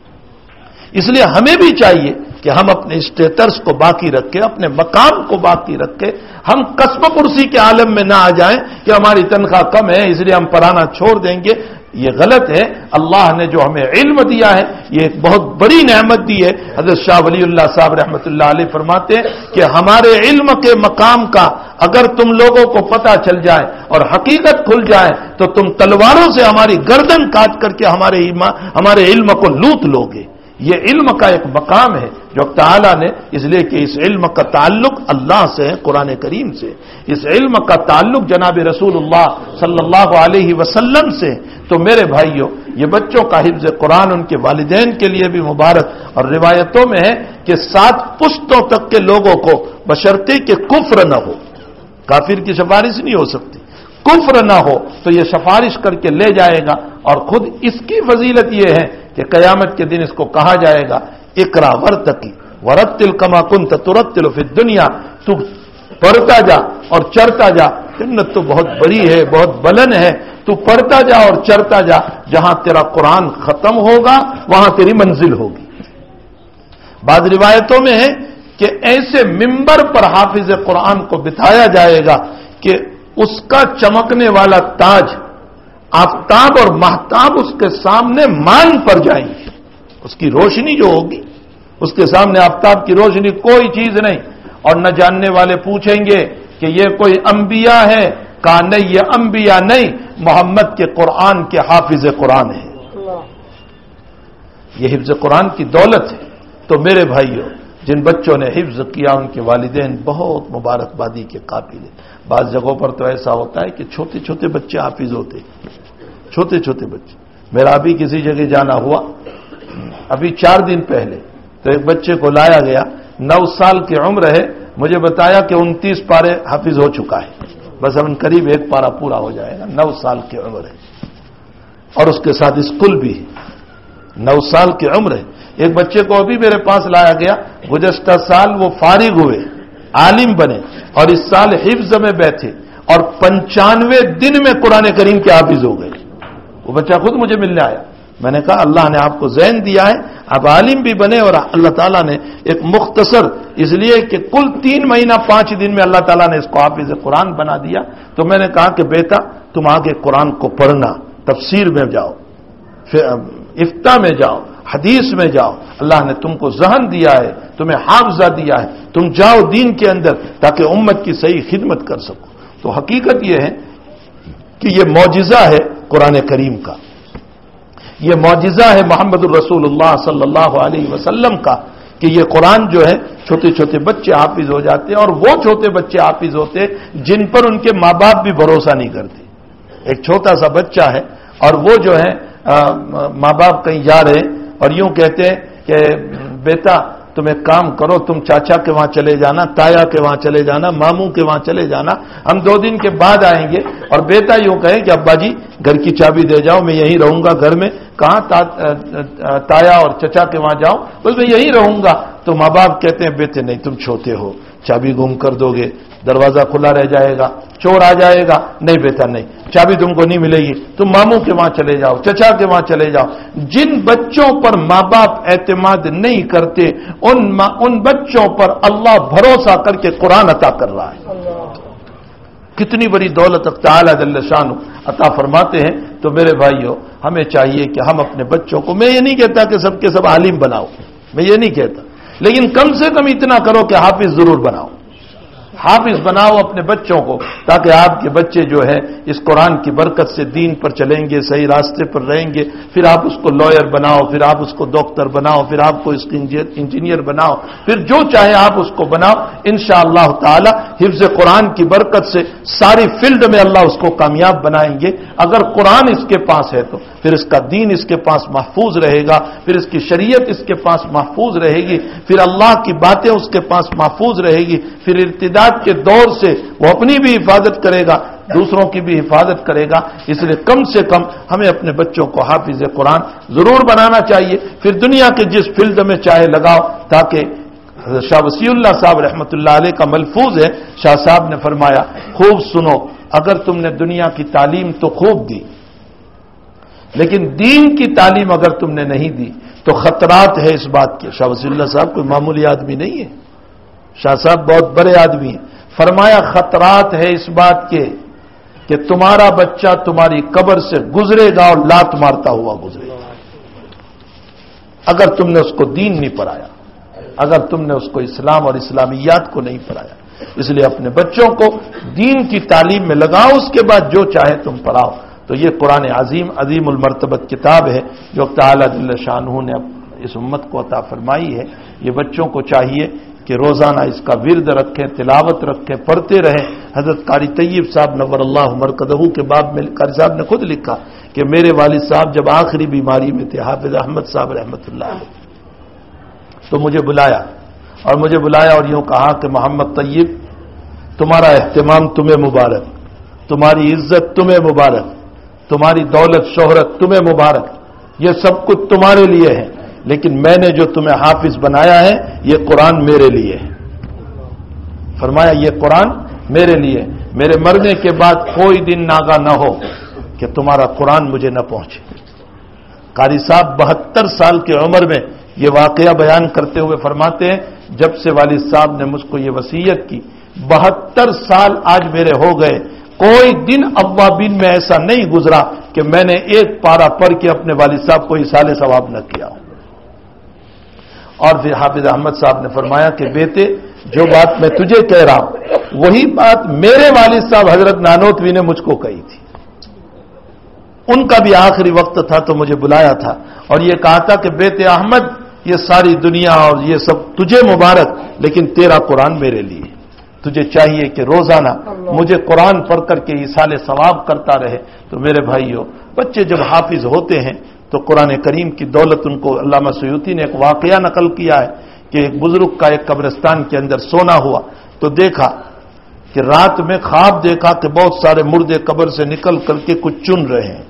اس لیے ہمیں بھی چاہیے کہ ہم اپنے اسٹیٹس کو باقی رکھیں، اپنے مقام کو باقی رکھیں، ہم قسم کرسی کے عالم میں نہ آ جائیں کہ ہماری تنخواہ کم ہے اس لیے ہم پڑھانا چھوڑ دیں گے۔ یہ غلط ہے۔ اللہ نے جو ہمیں علم دیا ہے یہ ایک بہت بڑی نعمت دی ہے۔ حضرت شاہ ولی اللہ صاحب رحمۃ اللہ علیہ فرماتے ہیں کہ ہمارے علم کے مقام کا اگر تم لوگوں کو پتہ چل جائے اور حقیقت کھل جائے تو تم تلواروں سے ہماری گردن کاٹ کر کے ہمارے علم کو لوٹ لوگے۔ یہ علم کا ایک مقام ہے جو تعالیٰ نے، اس لیے کہ اس علم کا تعلق اللہ سے ہے، قرآن کریم سے، اس علم کا تعلق جناب رسول اللہ صلی اللہ علیہ وسلم سے۔ تو میرے بھائیوں، یہ بچوں کا حفظ قرآن ان کے والدین کے لیے بھی مبارک، اور روایتوں میں ہے کہ 7 پشتوں تک کے لوگوں کو بشرطے کہ کفر نہ ہو، کافر کی سفارش نہیں ہو سکتی، کفر نہ ہو تو یہ سفارش کر کے لے جائے گا۔ اور خود اس کی فضیلت یہ ہے کہ قیامت کے دن اس کو کہا جائے گا اقرا ورتقی ورتل کما کنت ترتل فی الدنیا، تو پڑھتا جا اور چڑھتا جا، جنت تو بہت بڑی ہے، بہت بلند ہے، تو پڑھتا جا اور چڑھتا جا، جہاں تیرا قرآن ختم ہوگا وہاں تیری منزل ہوگی۔ بعض روایتوں میں ہے کہ ایسے منبر پر حافظ قرآن کو بٹھایا جائے گا کہ اس کا چمکنے والا تاج آفتاب اور مہتاب اس کے سامنے مان پڑ جائیں گے، اس کی روشنی جو ہوگی اس کے سامنے آفتاب کی روشنی کوئی چیز نہیں۔ اور نہ جاننے والے پوچھیں گے کہ یہ کوئی انبیاء ہے، کہا نہیں یہ انبیاء نہیں، محمد کے قرآن کے حافظ قرآن ہے۔ یہ حفظ قرآن کی دولت ہے۔ تو میرے بھائیوں، جن بچوں نے حفظ کیا ان کے والدین بہت مبارکبادی کے قابل ہیں۔ بعض جگہوں پر تو ایسا ہوتا ہے کہ چھوٹے چھوٹے بچے حافظ ہوتے، چھوٹے چھوٹے بچے۔ میرا ابھی کسی جگہ جانا ہوا، ابھی 4 دن پہلے، تو ایک بچے کو لایا گیا، 9 سال کی عمر ہے، مجھے بتایا کہ 29 پارے حافظ ہو چکا ہے، بس اب قریب 1 پارا پورا ہو جائے گا۔ 9 سال کی عمر ہے اور اس کے ساتھ اسکول بھی ہے، 9 سال کی عمر ہے۔ ایک بچے کو ابھی میرے پاس لایا گیا، گزشتہ سال وہ فارغ ہوئے، عالم بنے، اور اس سال حفظ میں بیٹھے اور 95 دن میں قرآن کریم کے حافظ ہو گئے۔ وہ بچہ خود مجھے ملنے آیا، میں نے کہا اللہ نے آپ کو ذہن دیا ہے، آپ عالم بھی بنے، اور اللہ تعالیٰ نے ایک مختصر، اس لیے کہ کل 3 مہینہ 5 دن میں اللہ تعالیٰ نے اس کو حافظ قرآن بنا دیا۔ تو میں نے کہا کہ بیٹا تم آگے قرآن کو پڑھنا، تفسیر میں جاؤ، افتاء میں جاؤ، حدیث میں جاؤ، اللہ نے تم کو ذہن دیا ہے، تمہیں حافظہ دیا ہے، تم جاؤ دین کے اندر تاکہ امت کی صحیح خدمت کر سکو۔ تو حقیقت یہ ہے کہ یہ معجزہ ہے قرآن کریم کا، یہ معجزہ ہے محمد الرسول اللہ صلی اللہ علیہ وسلم کا کہ یہ قرآن جو ہے چھوٹے چھوٹے بچے حافظ ہو جاتے ہیں، اور وہ چھوٹے بچے حافظ ہوتے جن پر ان کے ماں باپ بھی بھروسہ نہیں کرتے۔ ایک چھوٹا سا بچہ ہے اور وہ جو ہے ماں باپ کہیں جا رہے اور یوں کہتے ہیں کہ بیٹا تم ایک کام کرو، تم چاچا کے وہاں چلے جانا، تایا کے وہاں چلے جانا، ماموں کے وہاں چلے جانا، ہم 2 دن کے بعد آئیں گے۔ اور بیٹا یوں کہے کہ ابا جی گھر کی چابی دے جاؤ، میں یہیں رہوں گا گھر میں، کہاں تایا اور چچا کے وہاں جاؤں، بس میں یہی رہوں گا. تو ماں باپ کہتے ہیں بیٹے نہیں، تم چھوٹے ہو، چابی گم کر دو گے، دروازہ کھلا رہ جائے گا، چور آ جائے گا. نہیں بیٹا نہیں، چابی تم کو نہیں ملے گی، تم ماموں کے وہاں چلے جاؤ، چچا کے وہاں چلے جاؤ. جن بچوں پر ماں باپ اعتماد نہیں کرتے ان بچوں پر اللہ بھروسہ کر کے قرآن عطا کر رہا ہے. کتنی بڑی دولت تعالی جل شانہ عطا فرماتے ہیں. تو میرے بھائیو، ہمیں چاہیے کہ ہم اپنے بچوں کو، میں یہ نہیں کہتا کہ سب کے سب عالم بناؤ، میں یہ نہیں کہتا، لیکن کم سے کم اتنا کرو کہ حافظ ضرور بناؤ. حافظ بناؤ اپنے بچوں کو، تاکہ آپ کے بچے جو ہے اس قرآن کی برکت سے دین پر چلیں گے، صحیح راستے پر رہیں گے. پھر آپ اس کو لائر بناؤ، پھر آپ اس کو ڈاکٹر بناؤ، پھر آپ کو اس انجینئر بناؤ، پھر جو چاہے آپ اس کو بناؤ. انشاءاللہ تعالی حفظ قرآن کی برکت سے ساری فیلڈ میں اللہ اس کو کامیاب بنائیں گے. اگر قرآن اس کے پاس ہے تو پھر اس کا دین اس کے پاس محفوظ رہے گا، پھر اس کی شریعت اس کے پاس محفوظ رہے گی، پھر اللہ کی باتیں اس کے پاس محفوظ رہے گی. پھر ارتداد کے دور سے وہ اپنی بھی حفاظت کرے گا، دوسروں کی بھی حفاظت کرے گا. اس لیے کم سے کم ہمیں اپنے بچوں کو حافظ قرآن ضرور بنانا چاہیے. پھر دنیا کے جس فیلڈ میں چاہے لگاؤ، تاکہ شاہ وسیع اللہ صاحب رحمۃ اللہ علیہ کا ملفوظ ہے، شاہ صاحب نے فرمایا خوب سنو، اگر تم نے دنیا کی تعلیم تو خوب دی، لیکن دین کی تعلیم اگر تم نے نہیں دی تو خطرات ہے اس بات کے. شاہ وسیع اللہ صاحب کوئی معمولی آدمی نہیں ہے، شاہ صاحب بہت بڑے آدمی ہیں. فرمایا خطرات ہے اس بات کے کہ تمہارا بچہ تمہاری قبر سے گزرے گا اور لات مارتا ہوا گزرے گا، اگر تم نے اس کو دین نہیں پڑھایا، اگر تم نے اس کو اسلام اور اسلامیات کو نہیں پڑھایا. اس لیے اپنے بچوں کو دین کی تعلیم میں لگاؤ، اس کے بعد جو چاہے تم پڑھاؤ. تو یہ قرآن عظیم المرتبت کتاب ہے جو تعالی جل شانہ نے اس امت کو عطا فرمائی ہے. یہ بچوں کو چاہیے کہ روزانہ اس کا ورد رکھیں، تلاوت رکھیں، پڑھتے رہیں. حضرت قاری طیب صاحب نور اللہ مرکزہ کے باب میں قاری صاحب نے خود لکھا کہ میرے والد صاحب جب آخری بیماری میں تھے، حافظ احمد صاحب رحمۃ اللہ علیہ، تو مجھے بلایا اور یوں کہا کہ محمد طیب، تمہارا اہتمام تمہیں مبارک، تمہاری عزت تمہیں مبارک، تمہاری دولت شہرت تمہیں مبارک، یہ سب کچھ تمہارے لیے ہے، لیکن میں نے جو تمہیں حافظ بنایا ہے یہ قرآن میرے لیے ہے. فرمایا یہ قرآن میرے لیے، میرے مرنے کے بعد کوئی دن ناگا نہ ہو کہ تمہارا قرآن مجھے نہ پہنچے. قاری صاحب 72 سال کی عمر میں یہ واقعہ بیان کرتے ہوئے فرماتے ہیں جب سے والد صاحب نے مجھ کو یہ وصیت کی، 72 سال آج میرے ہو گئے، کوئی دن اوابین میں ایسا نہیں گزرا کہ میں نے ایک پارہ پڑھ کے اپنے والد صاحب کو اصال ثواب نہ کیا ہو. اور پھر حافظ احمد صاحب نے فرمایا کہ بیٹے، جو بات میں تجھے کہہ رہا ہوں وہی بات میرے والد صاحب حضرت نانوتوی نے مجھ کو کہی تھی. ان کا بھی آخری وقت تھا تو مجھے بلایا تھا اور یہ کہا تھا کہ بیٹے احمد، یہ ساری دنیا اور یہ سب تجھے مبارک، لیکن تیرا قرآن میرے لیے. تجھے چاہیے کہ روزانہ مجھے قرآن پڑھ کر کے ایصال ثواب کرتا رہے. تو میرے بھائیو، بچے جب حافظ ہوتے ہیں تو قرآن کریم کی دولت ان کو، علامہ سیوطی نے ایک واقعہ نقل کیا ہے کہ ایک بزرگ کا ایک قبرستان کے اندر سونا ہوا تو دیکھا کہ رات میں خواب دیکھا کہ بہت سارے مردے قبر سے نکل کر کے کچھ چن رہے ہیں.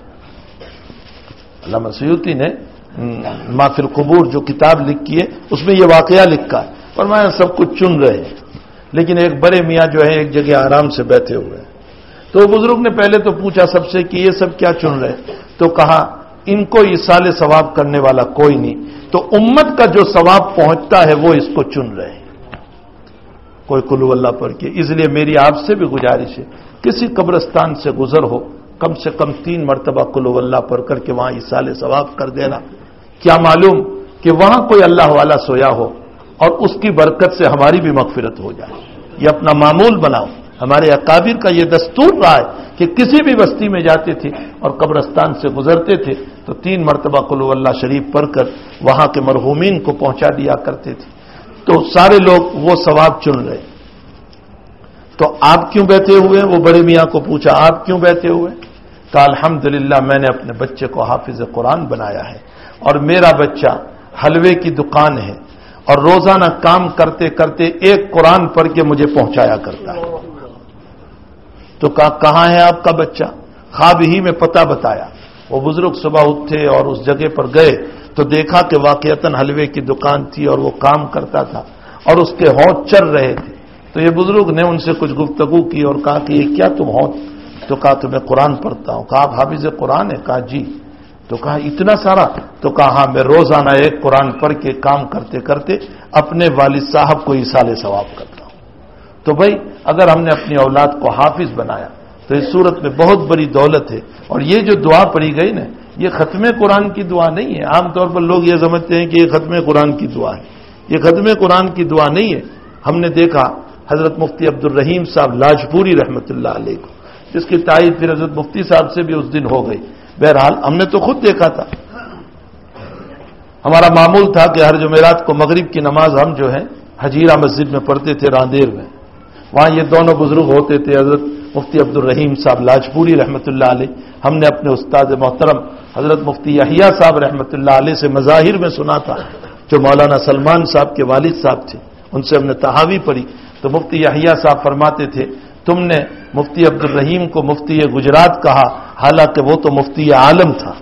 علامہ سیوطی نے ما فی القبور جو کتاب لکھی ہے اس میں یہ واقعہ لکھا ہے. فرمایا سب کچھ چن رہے ہیں، لیکن ایک بڑے میاں جو ہے ایک جگہ آرام سے بیٹھے ہوئے ہیں. تو بزرگ نے پہلے تو پوچھا سب سے کہ یہ سب کیا چن رہے ہیں؟ تو کہا ان کو ایصال ثواب کرنے والا کوئی نہیں، تو امت کا جو ثواب پہنچتا ہے وہ اس کو چن رہے ہیں، کوئی قل ہو اللہ پڑھ کے. اس لیے میری آپ سے بھی گزارش ہے، کسی قبرستان سے گزر ہو کم سے کم 3 مرتبہ قل ہو اللہ پڑھ کر کے وہاں ایصال ثواب کر دینا. کیا معلوم کہ وہاں کوئی اللہ والا سویا ہو اور اس کی برکت سے ہماری بھی مغفرت ہو جائے. یہ اپنا معمول بناؤ. ہمارے اکابر کا یہ دستور رہا ہے کہ کسی بھی بستی میں جاتے تھے اور قبرستان سے گزرتے تھے تو 3 مرتبہ قل ہو اللہ شریف پڑھ کر وہاں کے مرحومین کو پہنچا دیا کرتے تھے. تو سارے لوگ وہ ثواب چن رہے. تو آپ کیوں بیٹھے ہوئے؟ وہ بڑے میاں کو پوچھا آپ کیوں بیٹھے ہوئے؟ کہا الحمدللہ میں نے اپنے بچے کو حافظ قرآن بنایا ہے اور میرا بچہ حلوے کی دکان ہے اور روزانہ کام کرتے کرتے ایک قرآن پڑھ کے مجھے پہنچایا کرتا ہے. تو کہا کہاں ہے آپ کا بچہ؟ خواب ہی میں پتہ بتایا. وہ بزرگ صبح اٹھے اور اس جگہ پر گئے تو دیکھا کہ واقعتاً حلوے کی دکان تھی اور وہ کام کرتا تھا اور اس کے ہونٹ چل رہے تھے. تو یہ بزرگ نے ان سے کچھ گفتگو کی اور کہا کہ یہ کیا تم ہونٹ؟ تو کہا تمہیں قرآن پڑھتا ہوں. کہا آپ حافظ قرآن ہے؟ کہا جی. تو کہا اتنا سارا؟ تو کہا ہاں میں روزانہ ایک قرآن پڑھ کے کام کرتے کرتے اپنے والد صاحب کو ایصال ثواب کرتا ہوں. تو بھائی اگر ہم نے اپنی اولاد کو حافظ بنایا تو اس صورت میں بہت بڑی دولت ہے. اور یہ جو دعا پڑھی گئی نا یہ ختم قرآن کی دعا نہیں ہے. عام طور پر لوگ یہ سمجھتے ہیں کہ یہ ختم قرآن کی دعا ہے. یہ ختم قرآن کی دعا نہیں ہے. ہم نے دیکھا حضرت مفتی عبد الرحیم صاحب لاجپوری رحمۃ اللہ علیہ کو، جس کی تائید پھر حضرت مفتی صاحب سے بھی اس دن ہو گئی. بہرحال ہم نے تو خود دیکھا تھا. ہمارا معمول تھا کہ ہر جمعرات کو مغرب کی نماز ہم جو ہے حجیرہ مسجد میں پڑھتے تھے راندیر میں. وہاں یہ دونوں بزرگ ہوتے تھے، حضرت مفتی عبد الرحیم صاحب لاجپوری رحمۃ اللہ علیہ. ہم نے اپنے استاد محترم حضرت مفتی یحییٰ صاحب رحمۃ اللہ علیہ سے مظاہر میں سنا تھا، جو مولانا سلمان صاحب کے والد صاحب تھے. ان سے ہم نے تحاوی پڑھی تو مفتی یحییٰ صاحب فرماتے تھے تم نے مفتی عبد الرحیم کو مفتی گجرات کہا، حالانکہ وہ تو مفتی عالم تھا.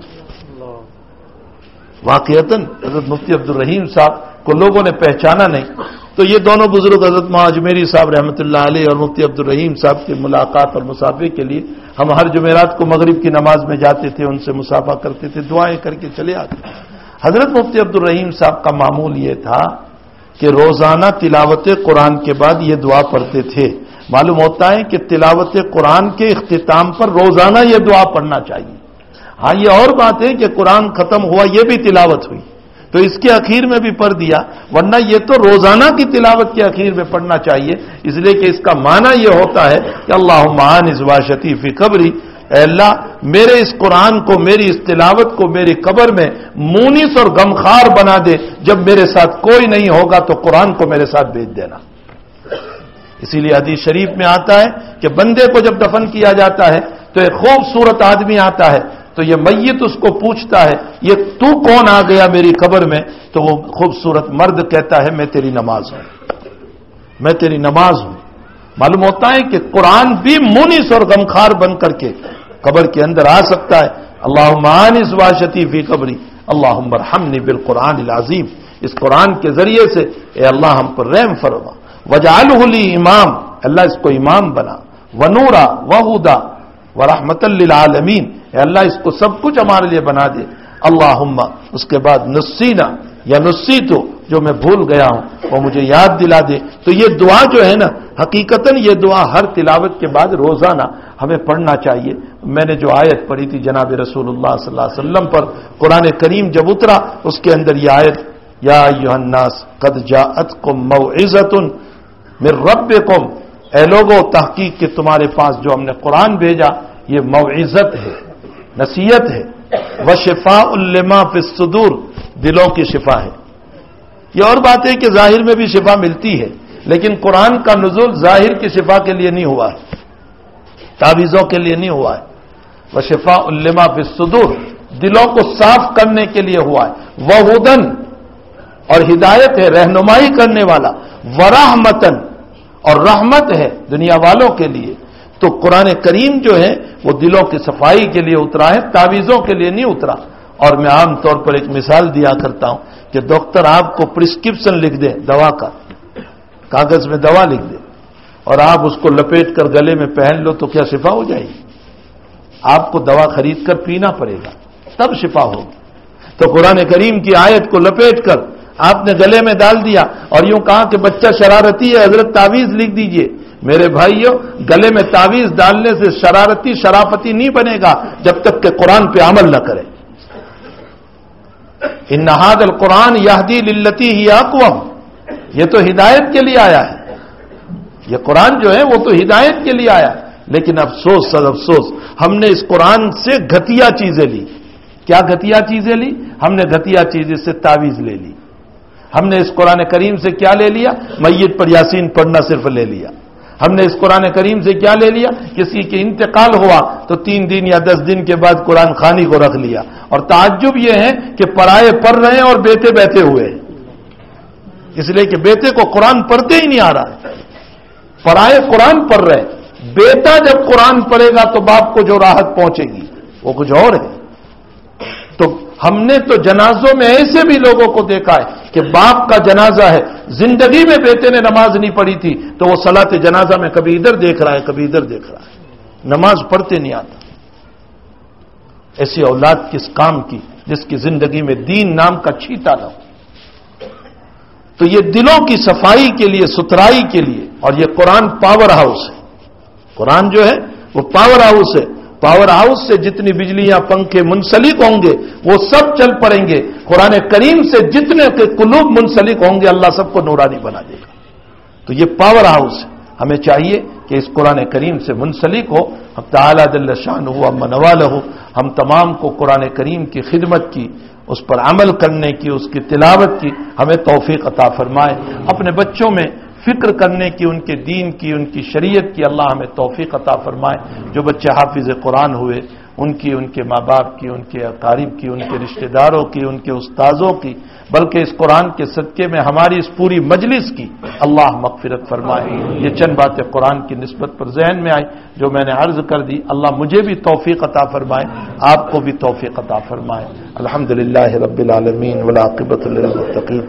واقعتاً حضرت مفتی عبد الرحیم صاحب کو لوگوں نے پہچانا نہیں. تو یہ دونوں بزرگ حضرت اجمیری صاحب رحمۃ اللہ علیہ اور مفتی عبد الرحیم صاحب کی ملاقات اور مصافحے کے لیے ہم ہر جمعرات کو مغرب کی نماز میں جاتے تھے، ان سے مصافحہ کرتے تھے، دعائیں کر کے چلے آتے. حضرت مفتی عبد الرحیم صاحب کا معمول یہ تھا کہ روزانہ تلاوت قرآن کے بعد یہ دعا پڑھتے تھے. معلوم ہوتا ہے کہ تلاوت قرآن کے اختتام پر روزانہ یہ دعا پڑھنا چاہیے. ہاں یہ اور بات ہے کہ قرآن ختم ہوا یہ بھی تلاوت ہوئی تو اس کے اخیر میں بھی پڑھ دیا، ورنہ یہ تو روزانہ کی تلاوت کے اخیر میں پڑھنا چاہیے. اس لیے کہ اس کا معنی یہ ہوتا ہے کہ اللہم آنس واشتی فی قبری، اے اللہ میرے اس قرآن کو، میری اس تلاوت کو میری قبر میں مونس اور غمخوار بنا دے. جب میرے ساتھ کوئی نہیں ہوگا تو قرآن کو میرے ساتھ بھیج دینا. اسی لیے حدیث شریف میں آتا ہے کہ بندے کو جب دفن کیا جاتا ہے تو ایک خوبصورت آدمی آتا ہے تو یہ میت اس کو پوچھتا ہے یہ تو کون آ گیا میری قبر میں؟ تو وہ خوبصورت مرد کہتا ہے میں تیری نماز ہوں، میں تیری نماز ہوں. معلوم ہوتا ہے کہ قرآن بھی مونس اور غمخوار بن کر کے قبر کے اندر آ سکتا ہے. اللہم آنس واشتی فی قبری اللہم ارحمنی بالقرآن العظیم. اس قرآن کے ذریعے سے اے اللہ ہم پر رحم فرما. وجعلہ لی امام، اللہ اس کو امام بنا. ونورا وہدا ورحمۃ للعالمین، اے اللہ اس کو سب کچھ ہمارے لیے بنا دے. اللہم، اس کے بعد نسینا یا نسیتو، جو میں بھول گیا ہوں وہ مجھے یاد دلا دے. تو یہ دعا جو ہے نا حقیقتاً یہ دعا ہر تلاوت کے بعد روزانہ ہمیں پڑھنا چاہیے. میں نے جو آیت پڑھی تھی جناب رسول اللہ صلی اللہ علیہ وسلم پر، قرآن کریم جب اترا اس کے اندر یہ آیت یا ایھا الناس قد جاءتکم موعظۃ من ربکم، اے لوگو تحقیق کہ تمہارے پاس جو ہم نے قرآن بھیجا یہ موعظت ہے، نصیحت ہے. وشفاء لما فی الصدور، دلوں کی شفا ہے. یہ اور بات ہے کہ ظاہر میں بھی شفا ملتی ہے، لیکن قرآن کا نزول ظاہر کی شفا کے لیے نہیں ہوا ہے، تعویذوں کے لیے نہیں ہوا ہے. وشفاء لما فی الصدور، دلوں کو صاف کرنے کے لیے ہوا ہے. وہدن، اور ہدایت ہے، رہنمائی کرنے والا. ورحمتن، اور رحمت ہے دنیا والوں کے لیے. تو قرآن کریم جو ہے وہ دلوں کی صفائی کے لیے اترا ہے، تعویذوں کے لیے نہیں اترا. اور میں عام طور پر ایک مثال دیا کرتا ہوں کہ ڈاکٹر آپ کو پرسکرپشن لکھ دے دوا کا، کاغذ میں دوا لکھ دے اور آپ اس کو لپیٹ کر گلے میں پہن لو تو کیا شفا ہو جائے گی؟ آپ کو دوا خرید کر پینا پڑے گا تب شفا ہوگی. تو قرآن کریم کی آیت کو لپیٹ کر آپ نے گلے میں ڈال دیا اور یوں کہا کہ بچہ شرارتی ہے حضرت تعویذ لکھ دیجئے. میرے بھائیوں، گلے میں تعویذ ڈالنے سے شرارتی شرافتی نہیں بنے گا جب تک کہ قرآن پہ عمل نہ کرے. ان ھذا القرآن یہدی للتی ہی اقوم، یہ تو ہدایت کے لیے آیا ہے. یہ قرآن جو ہے وہ تو ہدایت کے لیے آیا ہے. لیکن افسوس سر افسوس، ہم نے اس قرآن سے گھٹیا چیزیں لی. کیا گھٹیا چیزیں لی؟ ہم نے گھٹیا چیزیں سے تعویذ لے لی. ہم نے اس قرآن کریم سے کیا لے لیا؟ میت پر یاسین پڑھنا صرف لے لیا. ہم نے اس قرآن کریم سے کیا لے لیا؟ کسی کے انتقال ہوا تو 3 دن یا 10 دن کے بعد قرآن خوانی کو رکھ لیا. اور تعجب یہ ہے کہ پرائے پڑھ رہے ہیں اور بیٹے بیٹھے ہوئے ہیں. اس لیے کہ بیٹے کو قرآن پڑھتے ہی نہیں آ رہا ہے. پرائے قرآن پڑھ رہے ہیں. بیٹا جب قرآن پڑھے گا تو باپ کو جو راحت پہنچے گی وہ کچھ اور ہے. ہم نے تو جنازوں میں ایسے بھی لوگوں کو دیکھا ہے کہ باپ کا جنازہ ہے، زندگی میں بیٹے نے نماز نہیں پڑھی تھی تو وہ صلاۃ جنازہ میں کبھی ادھر دیکھ رہا ہے کبھی ادھر دیکھ رہا ہے، نماز پڑھتے نہیں آتا۔ ایسی اولاد کس کام کی جس کی زندگی میں دین نام کا چھیٹا نہ ہو؟ تو یہ دلوں کی صفائی کے لیے، ستھرائی کے لیے، اور یہ قرآن پاور ہاؤس ہے۔ قرآن جو ہے وہ پاور ہاؤس ہے، پاور ہاؤس سے جتنی بجلیاں پنکھے منسلک ہوں گے وہ سب چل پڑیں گے، قرآن کریم سے جتنے کے قلوب منسلک ہوں گے اللہ سب کو نورانی بنا دے گا۔ تو یہ پاور ہاؤس ہے، ہمیں چاہیے کہ اس قرآن کریم سے منسلک ہو، ہم تعالیٰ جل شانہ من والہ، ہم تمام کو قرآن کریم کی خدمت کی، اس پر عمل کرنے کی، اس کی تلاوت کی ہمیں توفیق عطا فرمائے، اپنے بچوں میں فکر کرنے کی، ان کے دین کی، ان کی شریعت کی اللہ ہمیں توفیق عطا فرمائے۔ جو بچے حافظ قرآن ہوئے ان کی، ان کے ماں باپ کی، ان کے اقارب کی، ان کے رشتہ داروں کی، ان کے استاذوں کی، بلکہ اس قرآن کے صدقے میں ہماری اس پوری مجلس کی اللہ مغفرت فرمائے۔ یہ چند باتیں قرآن کی نسبت پر ذہن میں آئی جو میں نے عرض کر دی، اللہ مجھے بھی توفیق عطا فرمائے، آپ کو بھی توفیق عطا فرمائے۔ الحمدللہ رب العالمین والعاقبۃ للمتقین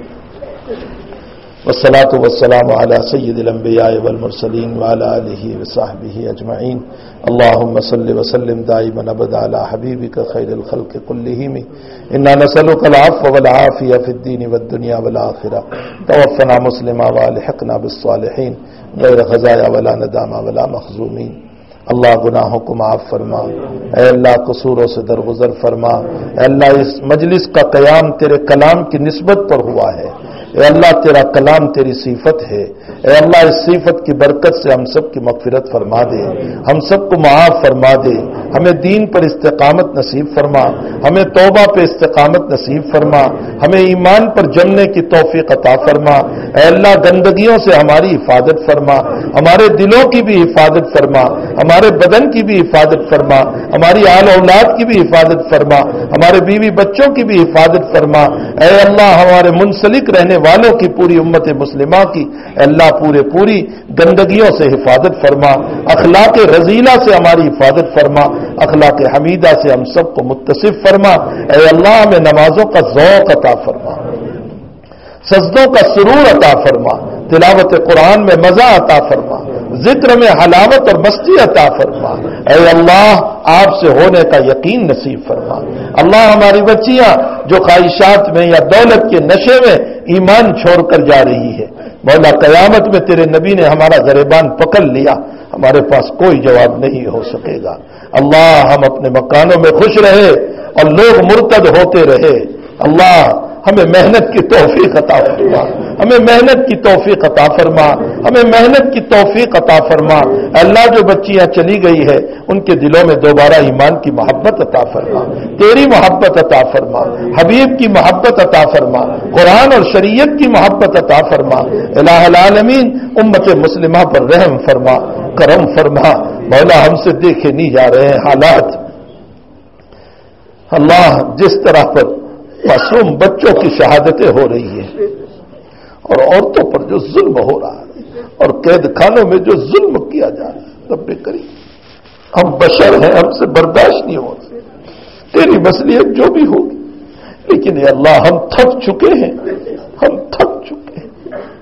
والصلاة والسلام على سید الانبیاء والمرسلین وعلى آلہ وصحبہ اجمعین۔ اللہم صل وسلم دائما ابدا على حبیبک خیر الخلق کلہم، انا نسألک العفو والعافیہ فی الدین والدنیا والآخرہ، توفنا مسلما والحقنا بالصالحین، غیر خزایا ولا ندامہ ولا مخزومین۔ اللہ گناہوں کو معاف فرما، اے اللہ قصوروں سے درگزر فرما، اے اللہ اس مجلس کا قیام تیرے کلام کی نسبت پر ہوا ہے، اے اللہ تیرا کلام تیری صفت ہے، اے اللہ اس صفت کی برکت سے ہم سب کی مغفرت فرما دے، ہم سب کو معاف فرما دے، ہمیں دین پر استقامت نصیب فرما، ہمیں توبہ پہ استقامت نصیب فرما، ہمیں ایمان پر جمنے کی توفیق عطا فرما، اے اللہ گندگیوں سے ہماری حفاظت فرما، ہمارے دلوں کی بھی حفاظت فرما، ہمارے بدن کی بھی حفاظت فرما، ہماری آل اولاد کی بھی حفاظت فرما، ہمارے بیوی بچوں کی بھی حفاظت فرما، اے اللہ ہمارے منسلک رہنے والوں کی پوری امت مسلمہ کی اے اللہ پوری گندگیوں سے حفاظت فرما، اخلاق رذیلہ سے ہماری حفاظت فرما، اخلاق حمیدہ سے ہم سب کو متصف فرما، اے اللہ ہمیں نمازوں کا ذوق عطا فرما، سجدوں کا سرور عطا فرما، تلاوت قرآن میں مزہ عطا فرما، ذکر میں حلاوت اور مستی عطا فرما، اے اللہ آپ سے ہونے کا یقین نصیب فرما۔ اللہ ہماری بچیاں جو خواہشات میں یا دولت کے نشے میں ایمان چھوڑ کر جا رہی ہے، مولا قیامت میں تیرے نبی نے ہمارا گریبان پکڑ لیا، ہمارے پاس کوئی جواب نہیں ہو سکے گا۔ اللہ ہم اپنے مکانوں میں خوش رہے اور لوگ مرتد ہوتے رہے، اللہ ہمیں محنت کی توفیق عطا فرما، ہمیں محنت کی توفیق عطا فرما، ہمیں محنت کی توفیق عطا فرما۔ اللہ جو بچیاں چلی گئی ہے ان کے دلوں میں دوبارہ ایمان کی محبت عطا فرما، تیری محبت عطا فرما، حبیب کی محبت عطا فرما، قرآن اور شریعت کی محبت عطا فرما۔ الہ العالمین امت مسلمہ پر رحم فرما، کرم فرما، مولا ہم سے دیکھے نہیں جا رہے ہیں حالات، اللہ جس طرح پر معصوم بچوں کی شہادتیں ہو رہی ہیں اور عورتوں پر جو ظلم ہو رہا ہے اور قید خانوں میں جو ظلم کیا جا رہا ہے، رب کریم ہم بشر ہیں، ہم سے برداشت نہیں ہو سکتے، تیری مصلحت جو بھی ہوگی، لیکن اے اللہ ہم تھک چکے ہیں، ہم تھک چکے ہیں،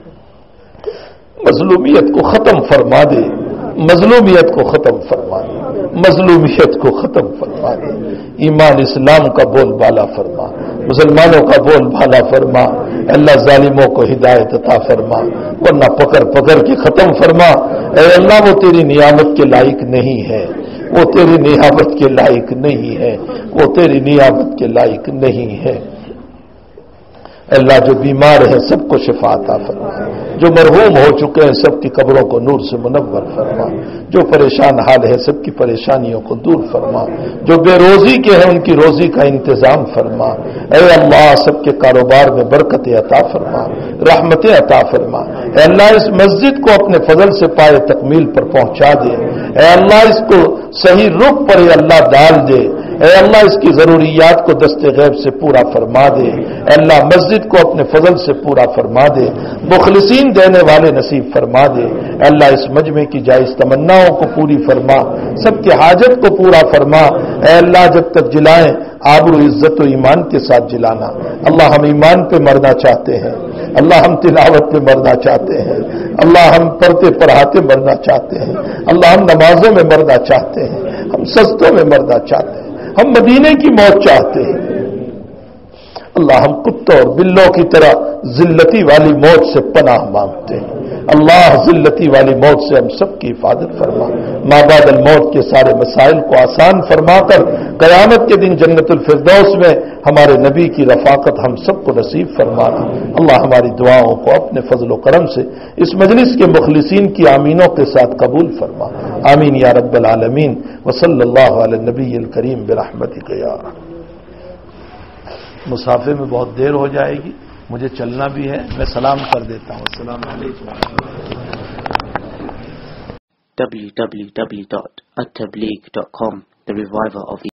مظلومیت کو ختم فرما دے، مظلومیت کو ختم فرما دے، مظلومیت کو ختم فرما دے، ایمان اسلام کا بول بالا فرما، مسلمانوں کا بول بالا فرما، اللہ ظالموں کو ہدایت عطا فرما، ورنہ پکڑ کے ختم فرما۔ اے اللہ وہ تیری نعمت کے لائق نہیں ہے، وہ تیری نعمت کے لائق نہیں ہے، وہ تیری نعمت کے لائق نہیں ہے۔ اللہ جو بیمار ہیں سب کو شفا عطا فرما، جو مرحوم ہو چکے ہیں سب کی قبروں کو نور سے منور فرما، جو پریشان حال ہے سب کی پریشانیوں کو دور فرما، جو بے روزی کے ہیں ان کی روزی کا انتظام فرما، اے اللہ سب کے کاروبار میں برکتیں عطا فرما، رحمتیں عطا فرما، اے اللہ اس مسجد کو اپنے فضل سے پائے تکمیل پر پہنچا دے، اے اللہ اس کو صحیح رخ پر اے اللہ ڈال دے، اے اللہ اس کی ضروریات کو دست غیب سے پورا فرما دے، اے اللہ مسجد کو اپنے فضل سے پورا فرما دے، مخلصین دینے والے نصیب فرما دے، اللہ اس مجمع کی جائز تمناؤں کو پوری فرما، سب کی حاجت کو پورا فرما۔ اے اللہ جب تک جلائیں آبرو عزت و ایمان کے ساتھ جلانا۔ اللہ ہم ایمان پہ مرنا چاہتے ہیں، اللہ ہم تلاوت پہ مرنا چاہتے ہیں، اللہ ہم پڑھتے پڑھاتے مرنا چاہتے ہیں، اللہ ہم نمازوں میں مرنا چاہتے ہیں، ہم سجدوں میں مرنا چاہتے ہیں، ہم مدینے کی موت چاہتے ہیں۔ اللہ ہم کتوں اور بلوں کی طرح ذلتی والی موت سے پناہ مانگتے ہیں۔ اللہ ذلتی والی موت سے ہم سب کی حفاظت فرما، ما بعد الموت کے سارے مسائل کو آسان فرما کر قیامت کے دن جنت الفردوس میں ہمارے نبی کی رفاقت ہم سب کو نصیب فرمانا۔ اللہ ہماری دعاؤں کو اپنے فضل و کرم سے اس مجلس کے مخلصین کی آمینوں کے ساتھ قبول فرما، آمین یا رب العالمین۔ وصلی اللہ علی النبی الکریم برحمتک یا رب۔ مسافے میں بہت دیر ہو جائے گی، مجھے چلنا بھی ہے، میں سلام کر دیتا ہوں۔ السلام علیکم۔ www.attableek.com, the reviver of